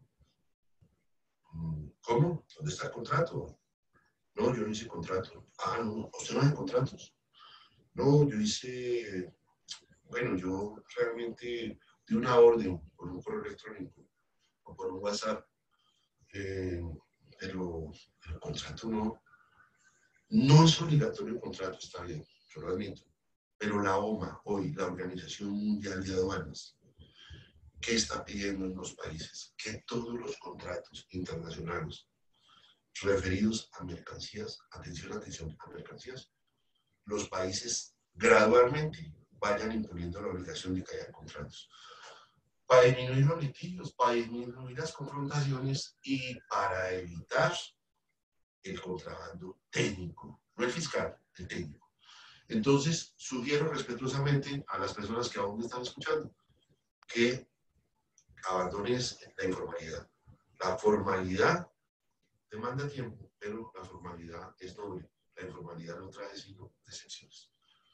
¿Cómo? ¿Dónde está el contrato? No, yo no hice contrato. Ah, no, ¿usted no hace contratos? No, yo hice, bueno, yo realmente di una orden por un correo electrónico o por un WhatsApp, eh, pero el contrato no, no es obligatorio el contrato, está bien, yo lo admito, pero la O M A, hoy, la Organización Mundial de Aduanas, ¿qué está pidiendo en los países? Que todos los contratos internacionales referidos a mercancías, atención, atención, a mercancías, los países gradualmente vayan imponiendo la obligación de que haya contratos. Para disminuir los litigios, para disminuir las confrontaciones y para evitar el contrabando técnico, no el fiscal, el técnico. Entonces, sugiero respetuosamente a las personas que aún me están escuchando que abandones la informalidad. La formalidad demanda tiempo, pero la formalidad es doble. La informalidad no trae sino decepciones.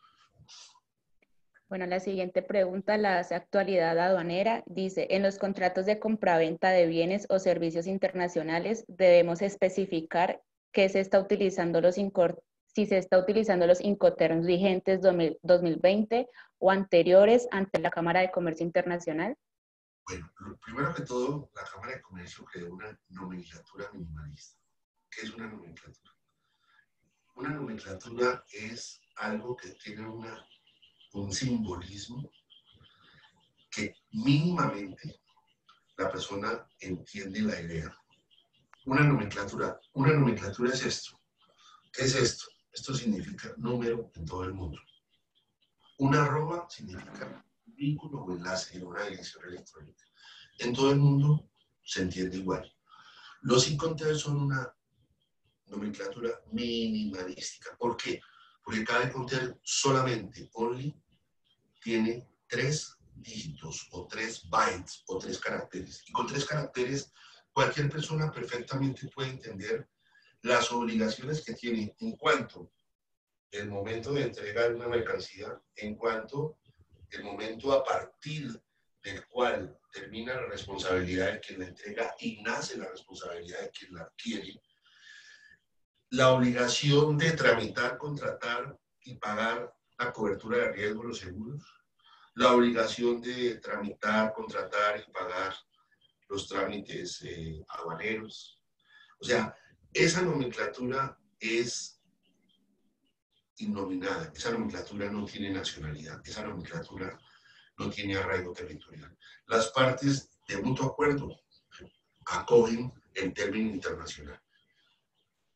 Bueno, la siguiente pregunta la hace Actualidad Aduanera. Dice, en los contratos de compraventa de bienes o servicios internacionales debemos especificar que se está utilizando los si se está utilizando los Incoterms vigentes dos mil veinte o anteriores ante la Cámara de Comercio Internacional. Bueno, primero que todo, la Cámara de Comercio creó una nomenclatura minimalista. ¿Qué es una nomenclatura? Una nomenclatura es algo que tiene una, un simbolismo que mínimamente la persona entiende la idea. Una nomenclatura, una nomenclatura es esto. ¿Qué es esto? Esto significa número en todo el mundo. Una arroba significa vínculo o enlace en una dirección electrónica. En todo el mundo se entiende igual. Los incoterms son una nomenclatura minimalística. ¿Por qué? Porque cada incoterm solamente, only, tiene tres dígitos o tres bytes o tres caracteres. Y con tres caracteres cualquier persona perfectamente puede entender las obligaciones que tiene en cuanto el momento de entregar una mercancía, en cuanto el momento a partir del cual termina la responsabilidad de quien la entrega y nace la responsabilidad de quien la adquiere, la obligación de tramitar, contratar y pagar la cobertura de riesgo, los seguros, la obligación de tramitar, contratar y pagar los trámites eh, aduaneros. O sea, esa nomenclatura es innominada, esa nomenclatura no tiene nacionalidad, esa nomenclatura no tiene arraigo territorial. Las partes de mutuo acuerdo acogen el término internacional.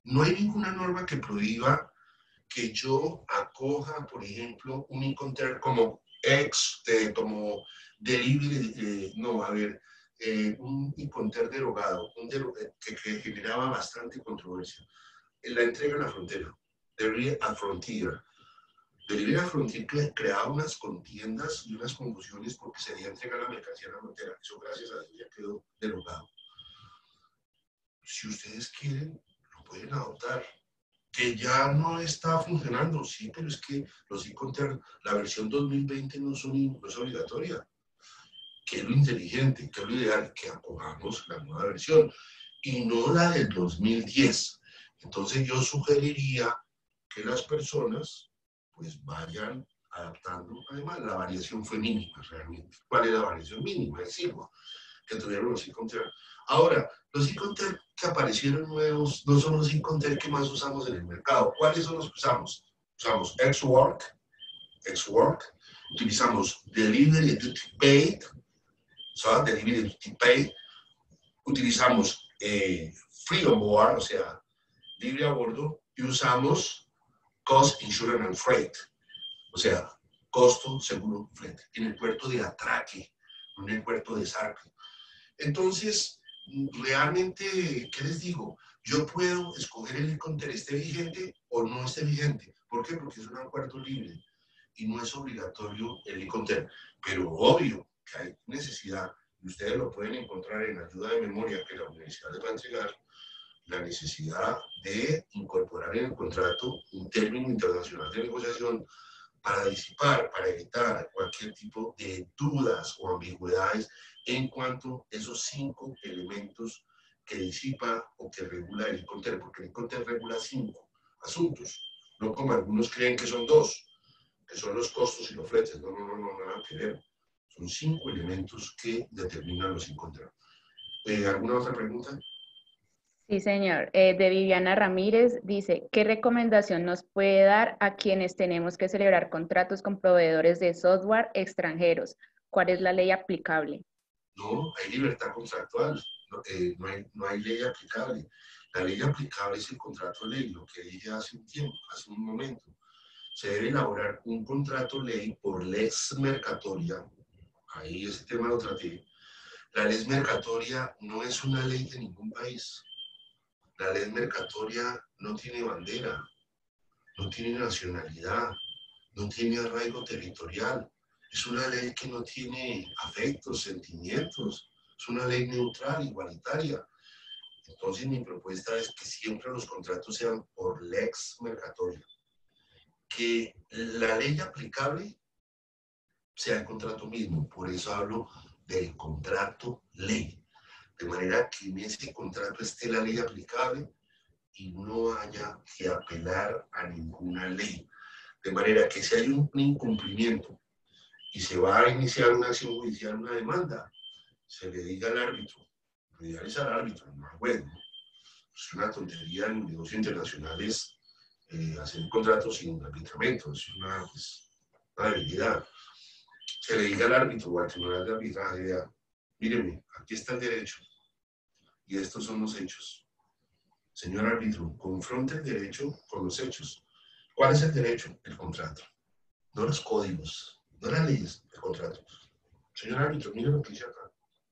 No hay ninguna norma que prohíba que yo acoja, por ejemplo, un Incoterm como ex, eh, como delivery, eh, no, a ver, eh, un Incoterm derogado, un dero, eh, que, que generaba bastante controversia. En la entrega en la frontera, Delivery at Frontier. Delivery at Frontier cre creaba unas contiendas y unas confusiones porque se debía entregar la mercancía en la frontera. Eso, gracias a Dios, ya quedó derogado. Si ustedes quieren, lo pueden adoptar. Que ya no está funcionando, sí, pero es que los Incoterm, la versión dos mil veinte no, son, no es obligatoria. Que es lo inteligente, que es lo ideal, que acojamos la nueva versión y no la del dos mil diez. Entonces yo sugeriría que las personas pues vayan adaptando. Además, la variación fue mínima realmente. ¿Cuál es la variación mínima? Decirlo, que tuvieron los Incoterm. Ahora, los Incoterm que aparecieron nuevos no son los Incoterm que más usamos en el mercado. ¿Cuáles son los que usamos? Usamos X-Work, X-Work, utilizamos Delivery Duty Paid, ¿sabes? Delivery Duty Paid, utilizamos eh, Free on Board, o sea, libre a bordo, y usamos Cost, Insurance and Freight, o sea, costo, seguro, flete, en el puerto de atraque, no en el puerto de zarpe. Entonces, realmente, ¿qué les digo? Yo puedo escoger el Incoterm esté vigente o no esté vigente. ¿Por qué? Porque es un acuerdo libre y no es obligatorio el Incoterm. Pero obvio que hay necesidad, y ustedes lo pueden encontrar en ayuda de memoria que la universidad les va a entregar, la necesidad de incorporar en el contrato un término internacional de negociación para disipar, para evitar cualquier tipo de dudas o ambigüedades en cuanto a esos cinco elementos que disipa o que regula el Incoterm, porque el Incoterm regula cinco asuntos, no como algunos creen que son dos, que son los costos y los fletes. No, no, no, no, nada que ver. Son cinco elementos que determinan los Incoterm. Eh, ¿Alguna otra pregunta? Sí, señor. Eh, de Viviana Ramírez dice, ¿qué recomendación nos puede dar a quienes tenemos que celebrar contratos con proveedores de software extranjeros? ¿Cuál es la ley aplicable? No, hay libertad contractual, no, eh, no, hay, no hay ley aplicable. La ley aplicable es el contrato ley, lo que dije hace un tiempo, hace un momento. Se debe elaborar un contrato ley por lex mercatoria. Ahí ese tema lo traté. La ley mercatoria no es una ley de ningún país. La ley mercatoria no tiene bandera, no tiene nacionalidad, no tiene arraigo territorial. Es una ley que no tiene afectos, sentimientos. Es una ley neutral, igualitaria. Entonces mi propuesta es que siempre los contratos sean por lex mercatoria. Que la ley aplicable sea el contrato mismo. Por eso hablo del contrato ley. De manera que en ese contrato esté la ley aplicable y no haya que apelar a ninguna ley. De manera que si hay un incumplimiento y se va a iniciar una acción judicial, una demanda, se le diga al árbitro, lo ideal es al árbitro, no al juez, ¿no? Es una tontería en negocios internacionales eh, hacer contratos sin arbitramiento, es una, pues, una debilidad. Se le diga al árbitro o al tribunal de arbitraje, ya, míreme, aquí está el derecho y estos son los hechos. Señor árbitro, confronte el derecho con los hechos. ¿Cuál es el derecho? El contrato. No los códigos, no las leyes, el contrato. Señor árbitro, mire lo que dice acá.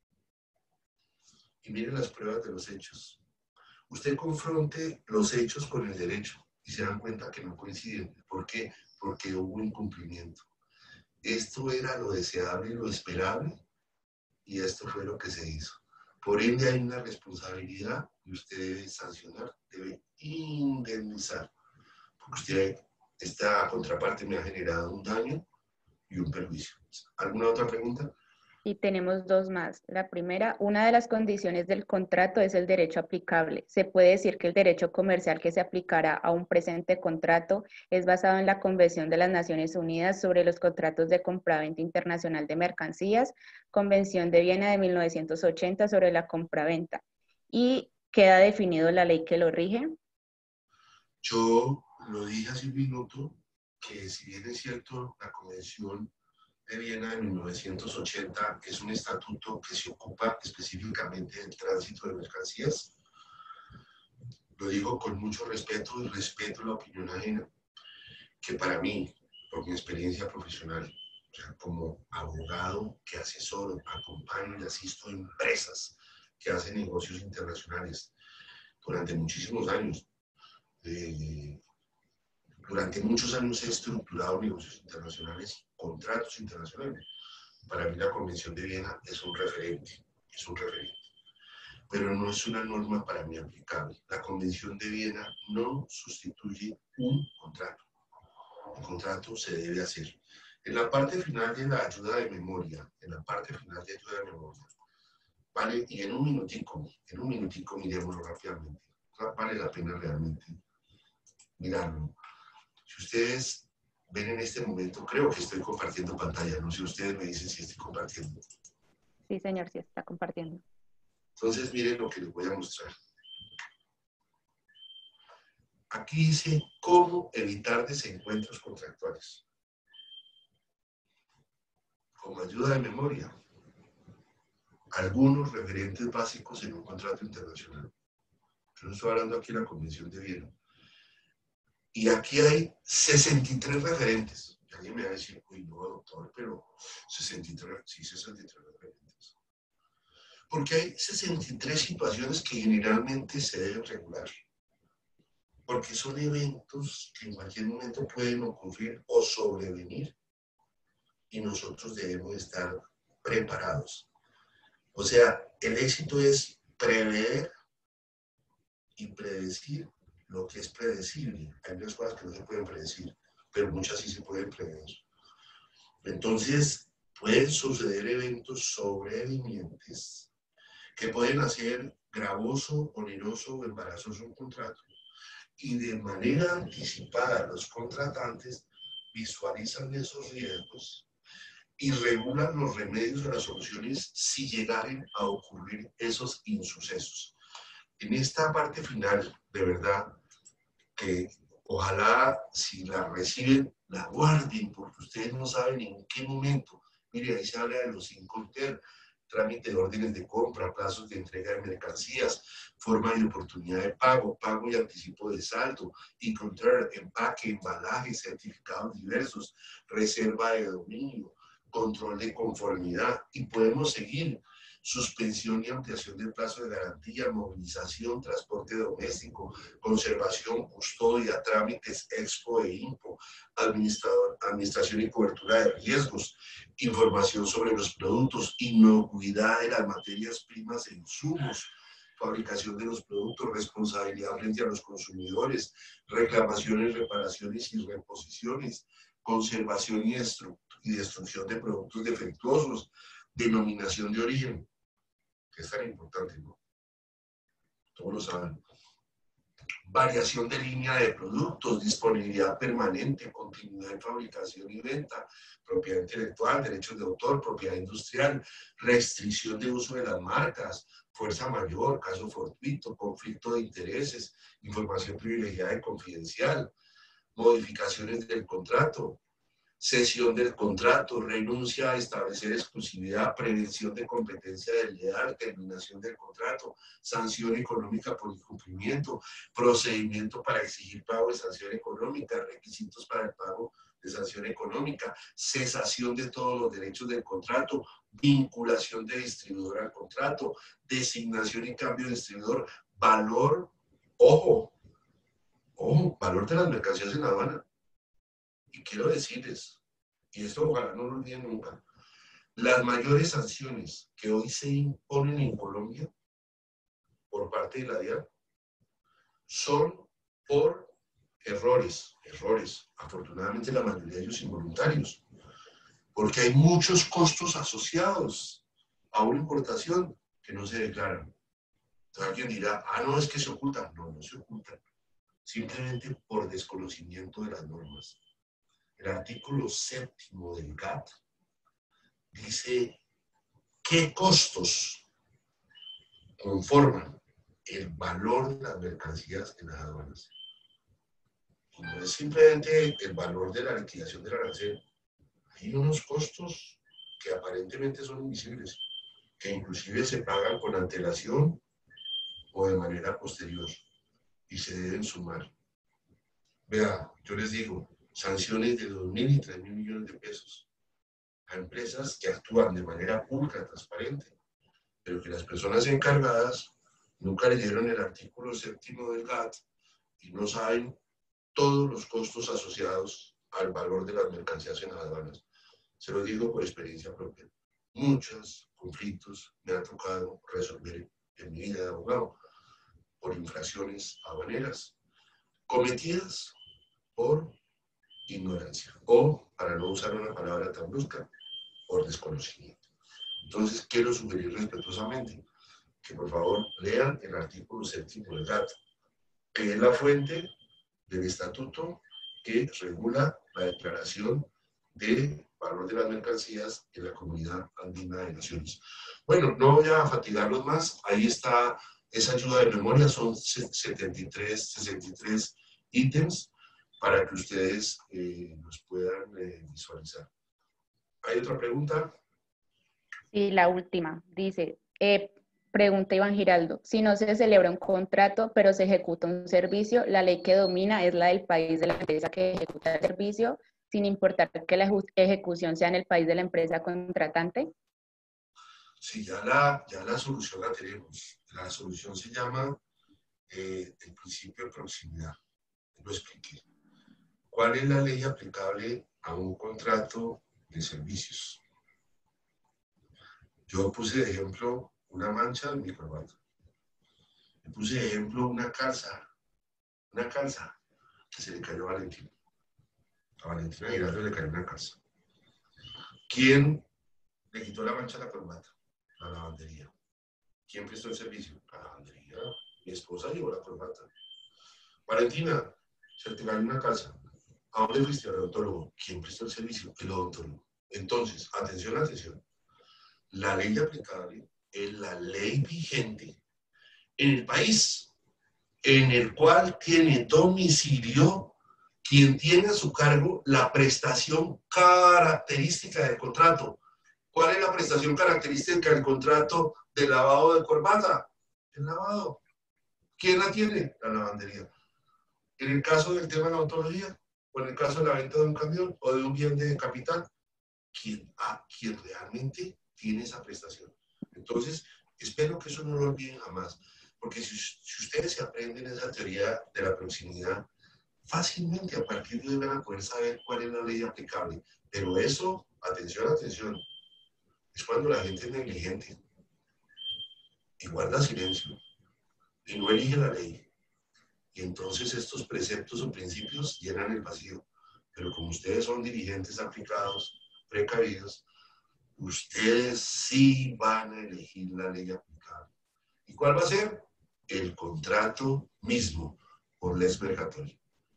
Y mire las pruebas de los hechos. Usted confronte los hechos con el derecho y se dan cuenta que no coinciden. ¿Por qué? Porque hubo incumplimiento. Esto era lo deseable y lo esperable y esto fue lo que se hizo. Por ende hay una responsabilidad y usted debe sancionar, debe indemnizar. Porque usted, esta contraparte me ha generado un daño y un perjuicio. ¿Alguna otra pregunta? Y tenemos dos más. La primera, una de las condiciones del contrato es el derecho aplicable. Se puede decir que el derecho comercial que se aplicará a un presente contrato es basado en la Convención de las Naciones Unidas sobre los contratos de compraventa internacional de mercancías, Convención de Viena de mil novecientos ochenta sobre la compraventa. Y queda definido la ley que lo rige. Yo lo dije hace un minuto, que si bien es cierto, la Convención de Viena de mil novecientos ochenta es un estatuto que se ocupa específicamente del tránsito de mercancías, lo digo con mucho respeto y respeto la opinión ajena, que para mí, por mi experiencia profesional, o sea, como abogado que asesoro, acompaño y asisto a empresas que hacen negocios internacionales durante muchísimos años. Eh, durante muchos años he estructurado negocios internacionales, contratos internacionales. Para mí la Convención de Viena es un referente, es un referente. Pero no es una norma para mí aplicable. La Convención de Viena no sustituye un contrato. El contrato se debe hacer. En la parte final de la ayuda de memoria, en la parte final de ayuda de memoria, vale, y en un minutico, en un minutico miremoslo rápidamente, vale la pena realmente mirarlo. Si ustedes ven en este momento, creo que estoy compartiendo pantalla, no sé si ustedes me dicen si estoy compartiendo. Sí, señor, sí está compartiendo. Entonces miren lo que les voy a mostrar. Aquí dice cómo evitar desencuentros contractuales. Como ayuda de memoria, algunos referentes básicos en un contrato internacional. Yo no estoy hablando aquí de la Convención de Viena. Y aquí hay sesenta y tres referentes. Y alguien me va a decir, uy, no, doctor, pero sesenta y tres, sí, sesenta y tres referentes. Porque hay sesenta y tres situaciones que generalmente se deben regular. Porque son eventos que en cualquier momento pueden ocurrir o sobrevenir. Y nosotros debemos estar preparados. O sea, el éxito es prever y predecir lo que es predecible. Hay unas cosas que no se pueden predecir, pero muchas sí se pueden prever. Entonces, pueden suceder eventos sobrevinientes que pueden hacer gravoso, oneroso o embarazoso un contrato. Y de manera anticipada, los contratantes visualizan esos riesgos y regulan los remedios o las soluciones si llegaren a ocurrir esos insucesos. En esta parte final, de verdad, que ojalá si la reciben, la guarden, porque ustedes no saben en qué momento. Mire, ahí se habla de los Incoterm, trámite de órdenes de compra, plazos de entrega de mercancías, forma y oportunidad de pago, pago y anticipo de saldo, Incoterm, empaque, embalaje, certificados diversos, reserva de dominio, control de conformidad, y podemos seguir. Suspensión y ampliación del plazo de garantía, movilización, transporte doméstico, conservación, custodia, trámites, expo e impo, administración y cobertura de riesgos, información sobre los productos, inocuidad de las materias primas e insumos, fabricación de los productos, responsabilidad frente a los consumidores, reclamaciones, reparaciones y reposiciones, conservación y, destru y destrucción de productos defectuosos, denominación de origen, que es tan importante, ¿no? Todos lo saben. Variación de línea de productos, disponibilidad permanente, continuidad de fabricación y venta, propiedad intelectual, derechos de autor, propiedad industrial, restricción de uso de las marcas, fuerza mayor, caso fortuito, conflicto de intereses, información privilegiada y confidencial, modificaciones del contrato, cesión del contrato, renuncia a establecer exclusividad, prevención de competencia desleal, terminación del contrato, sanción económica por incumplimiento, procedimiento para exigir pago de sanción económica, requisitos para el pago de sanción económica, cesación de todos los derechos del contrato, vinculación de distribuidor al contrato, designación y cambio de distribuidor, valor, ojo, ojo, valor de las mercancías en la aduana. Y quiero decirles, y esto ojalá no lo olviden nunca, las mayores sanciones que hoy se imponen en Colombia por parte de la D I A N son por errores, errores, afortunadamente la mayoría de ellos involuntarios, porque hay muchos costos asociados a una importación que no se declaran. Entonces alguien dirá, ah, no, es que se ocultan. No, no se ocultan, simplemente por desconocimiento de las normas. El artículo séptimo del G A T dice qué costos conforman el valor de las mercancías en las aduanas. Y no es simplemente el valor de la liquidación del arancel. Hay unos costos que aparentemente son invisibles, que inclusive se pagan con antelación o de manera posterior. y se deben sumar. Vea, yo les digo, sanciones de dos mil y tres mil millones de pesos a empresas que actúan de manera pública, transparente, pero que las personas encargadas nunca leyeron el artículo séptimo del G A T y no saben todos los costos asociados al valor de las mercancías en las aduanas. Se lo digo por experiencia propia. Muchos conflictos me ha tocado resolver en mi vida de abogado por infracciones aduaneras cometidas por ignorancia o, para no usar una palabra tan brusca, por desconocimiento. Entonces, quiero sugerir respetuosamente que por favor lean el artículo séptimo del G A T, que es la fuente del estatuto que regula la declaración de valor de las mercancías en la Comunidad Andina de Naciones. Bueno, no voy a fatigarlos más, ahí está esa ayuda de memoria, son setenta y tres, sesenta y tres ítems para que ustedes eh, los puedan eh, visualizar. ¿Hay otra pregunta? Sí, la última. Dice, eh, pregunta Iván Giraldo, si no se celebra un contrato, pero se ejecuta un servicio, la ley que domina es la del país de la empresa que ejecuta el servicio, sin importar que la ejecución sea en el país de la empresa contratante. Sí, ya la, ya la solución la tenemos. La solución se llama eh, el principio de proximidad. Lo expliqué. ¿Cuál es la ley aplicable a un contrato de servicios? Yo puse de ejemplo una mancha en mi corbata. Yo puse de ejemplo una calza, una calza que se le cayó a Valentina. A Valentina Giraldo le cayó una calza. ¿Quién le quitó la mancha a la corbata? La lavandería. ¿Quién prestó el servicio? La lavandería. Mi esposa llevó la corbata. Valentina, se te cayó una calza. ¿A dónde fuiste? Al odontólogo. ¿Quién prestó el servicio? El odontólogo. Entonces, atención, atención. La ley aplicable es la ley vigente en el país en el cual tiene domicilio quien tiene a su cargo la prestación característica del contrato. ¿Cuál es la prestación característica del contrato de lavado de corbata? El lavado. ¿Quién la tiene? La lavandería. En el caso del tema de la odontología, o en el caso de la venta de un camión o de un bien de capital, ¿quién, ah, ¿quién realmente tiene esa prestación? Entonces, espero que eso no lo olviden jamás, porque si, si ustedes se aprenden esa teoría de la proximidad, fácilmente a partir de hoy van a poder saber cuál es la ley aplicable. Pero eso, atención, atención, es cuando la gente es negligente y guarda silencio y no elige la ley. Y entonces estos preceptos o principios llenan el vacío. Pero como ustedes son dirigentes aplicados, precavidos, ustedes sí van a elegir la ley aplicable. ¿Y cuál va a ser? El contrato mismo por les mercatoria.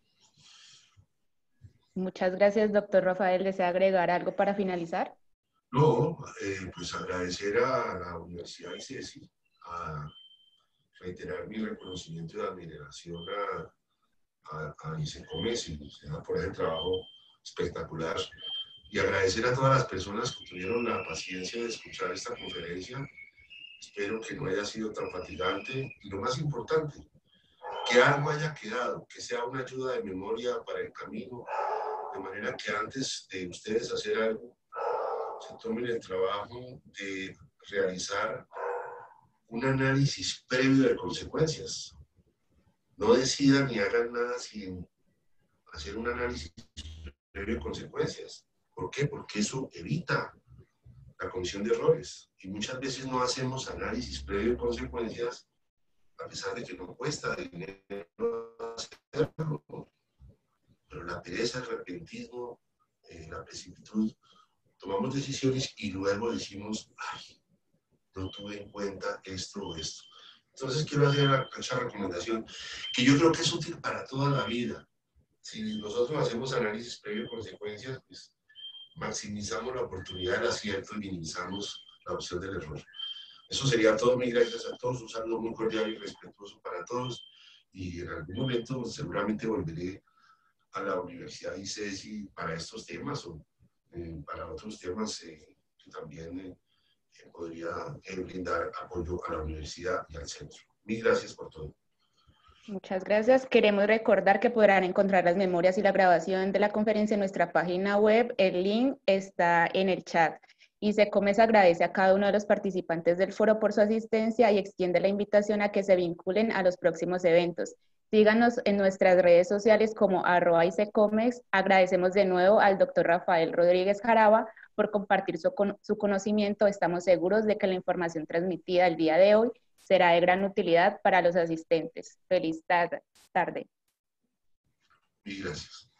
Muchas gracias, doctor Rafael. ¿Desea agregar algo para finalizar? No, eh, pues agradecer a la Universidad ICESI, a reiterar mi reconocimiento y admiración a, a, a ICECOMES por ese trabajo espectacular y agradecer a todas las personas que tuvieron la paciencia de escuchar esta conferencia. Espero que no haya sido tan fatigante y lo más importante, que algo haya quedado, que sea una ayuda de memoria para el camino, de manera que antes de ustedes hacer algo, se tomen el trabajo de realizar un análisis previo de consecuencias. No decidan ni hagan nada sin hacer un análisis previo de consecuencias. ¿Por qué? Porque eso evita la comisión de errores. Y muchas veces no hacemos análisis previo de consecuencias, a pesar de que no cuesta dinero hacerlo. Pero la pereza, el repentismo, eh, la precipitud, tomamos decisiones y luego decimos, ay, no tuve en cuenta esto o esto. Entonces quiero hacer esa recomendación que yo creo que es útil para toda la vida. Si nosotros hacemos análisis previo de consecuencias, pues maximizamos la oportunidad del acierto y minimizamos la opción del error. Eso sería todo. Mil gracias a todos. Un saludo muy cordial y respetuoso para todos. Y en algún momento seguramente volveré a la Universidad ICESI para estos temas o eh, para otros temas eh, que también eh, podría eh, brindar apoyo a la universidad y al centro. Mil gracias por todo. Muchas gracias. Queremos recordar que podrán encontrar las memorias y la grabación de la conferencia en nuestra página web. El link está en el chat. ICECOMES agradece a cada uno de los participantes del foro por su asistencia y extiende la invitación a que se vinculen a los próximos eventos. Síganos en nuestras redes sociales como arroba ICECOMES. Agradecemos de nuevo al doctor Rafael Rodríguez Jaraba por compartir su, con su conocimiento. Estamos seguros de que la información transmitida el día de hoy será de gran utilidad para los asistentes. Feliz tarde. Y gracias.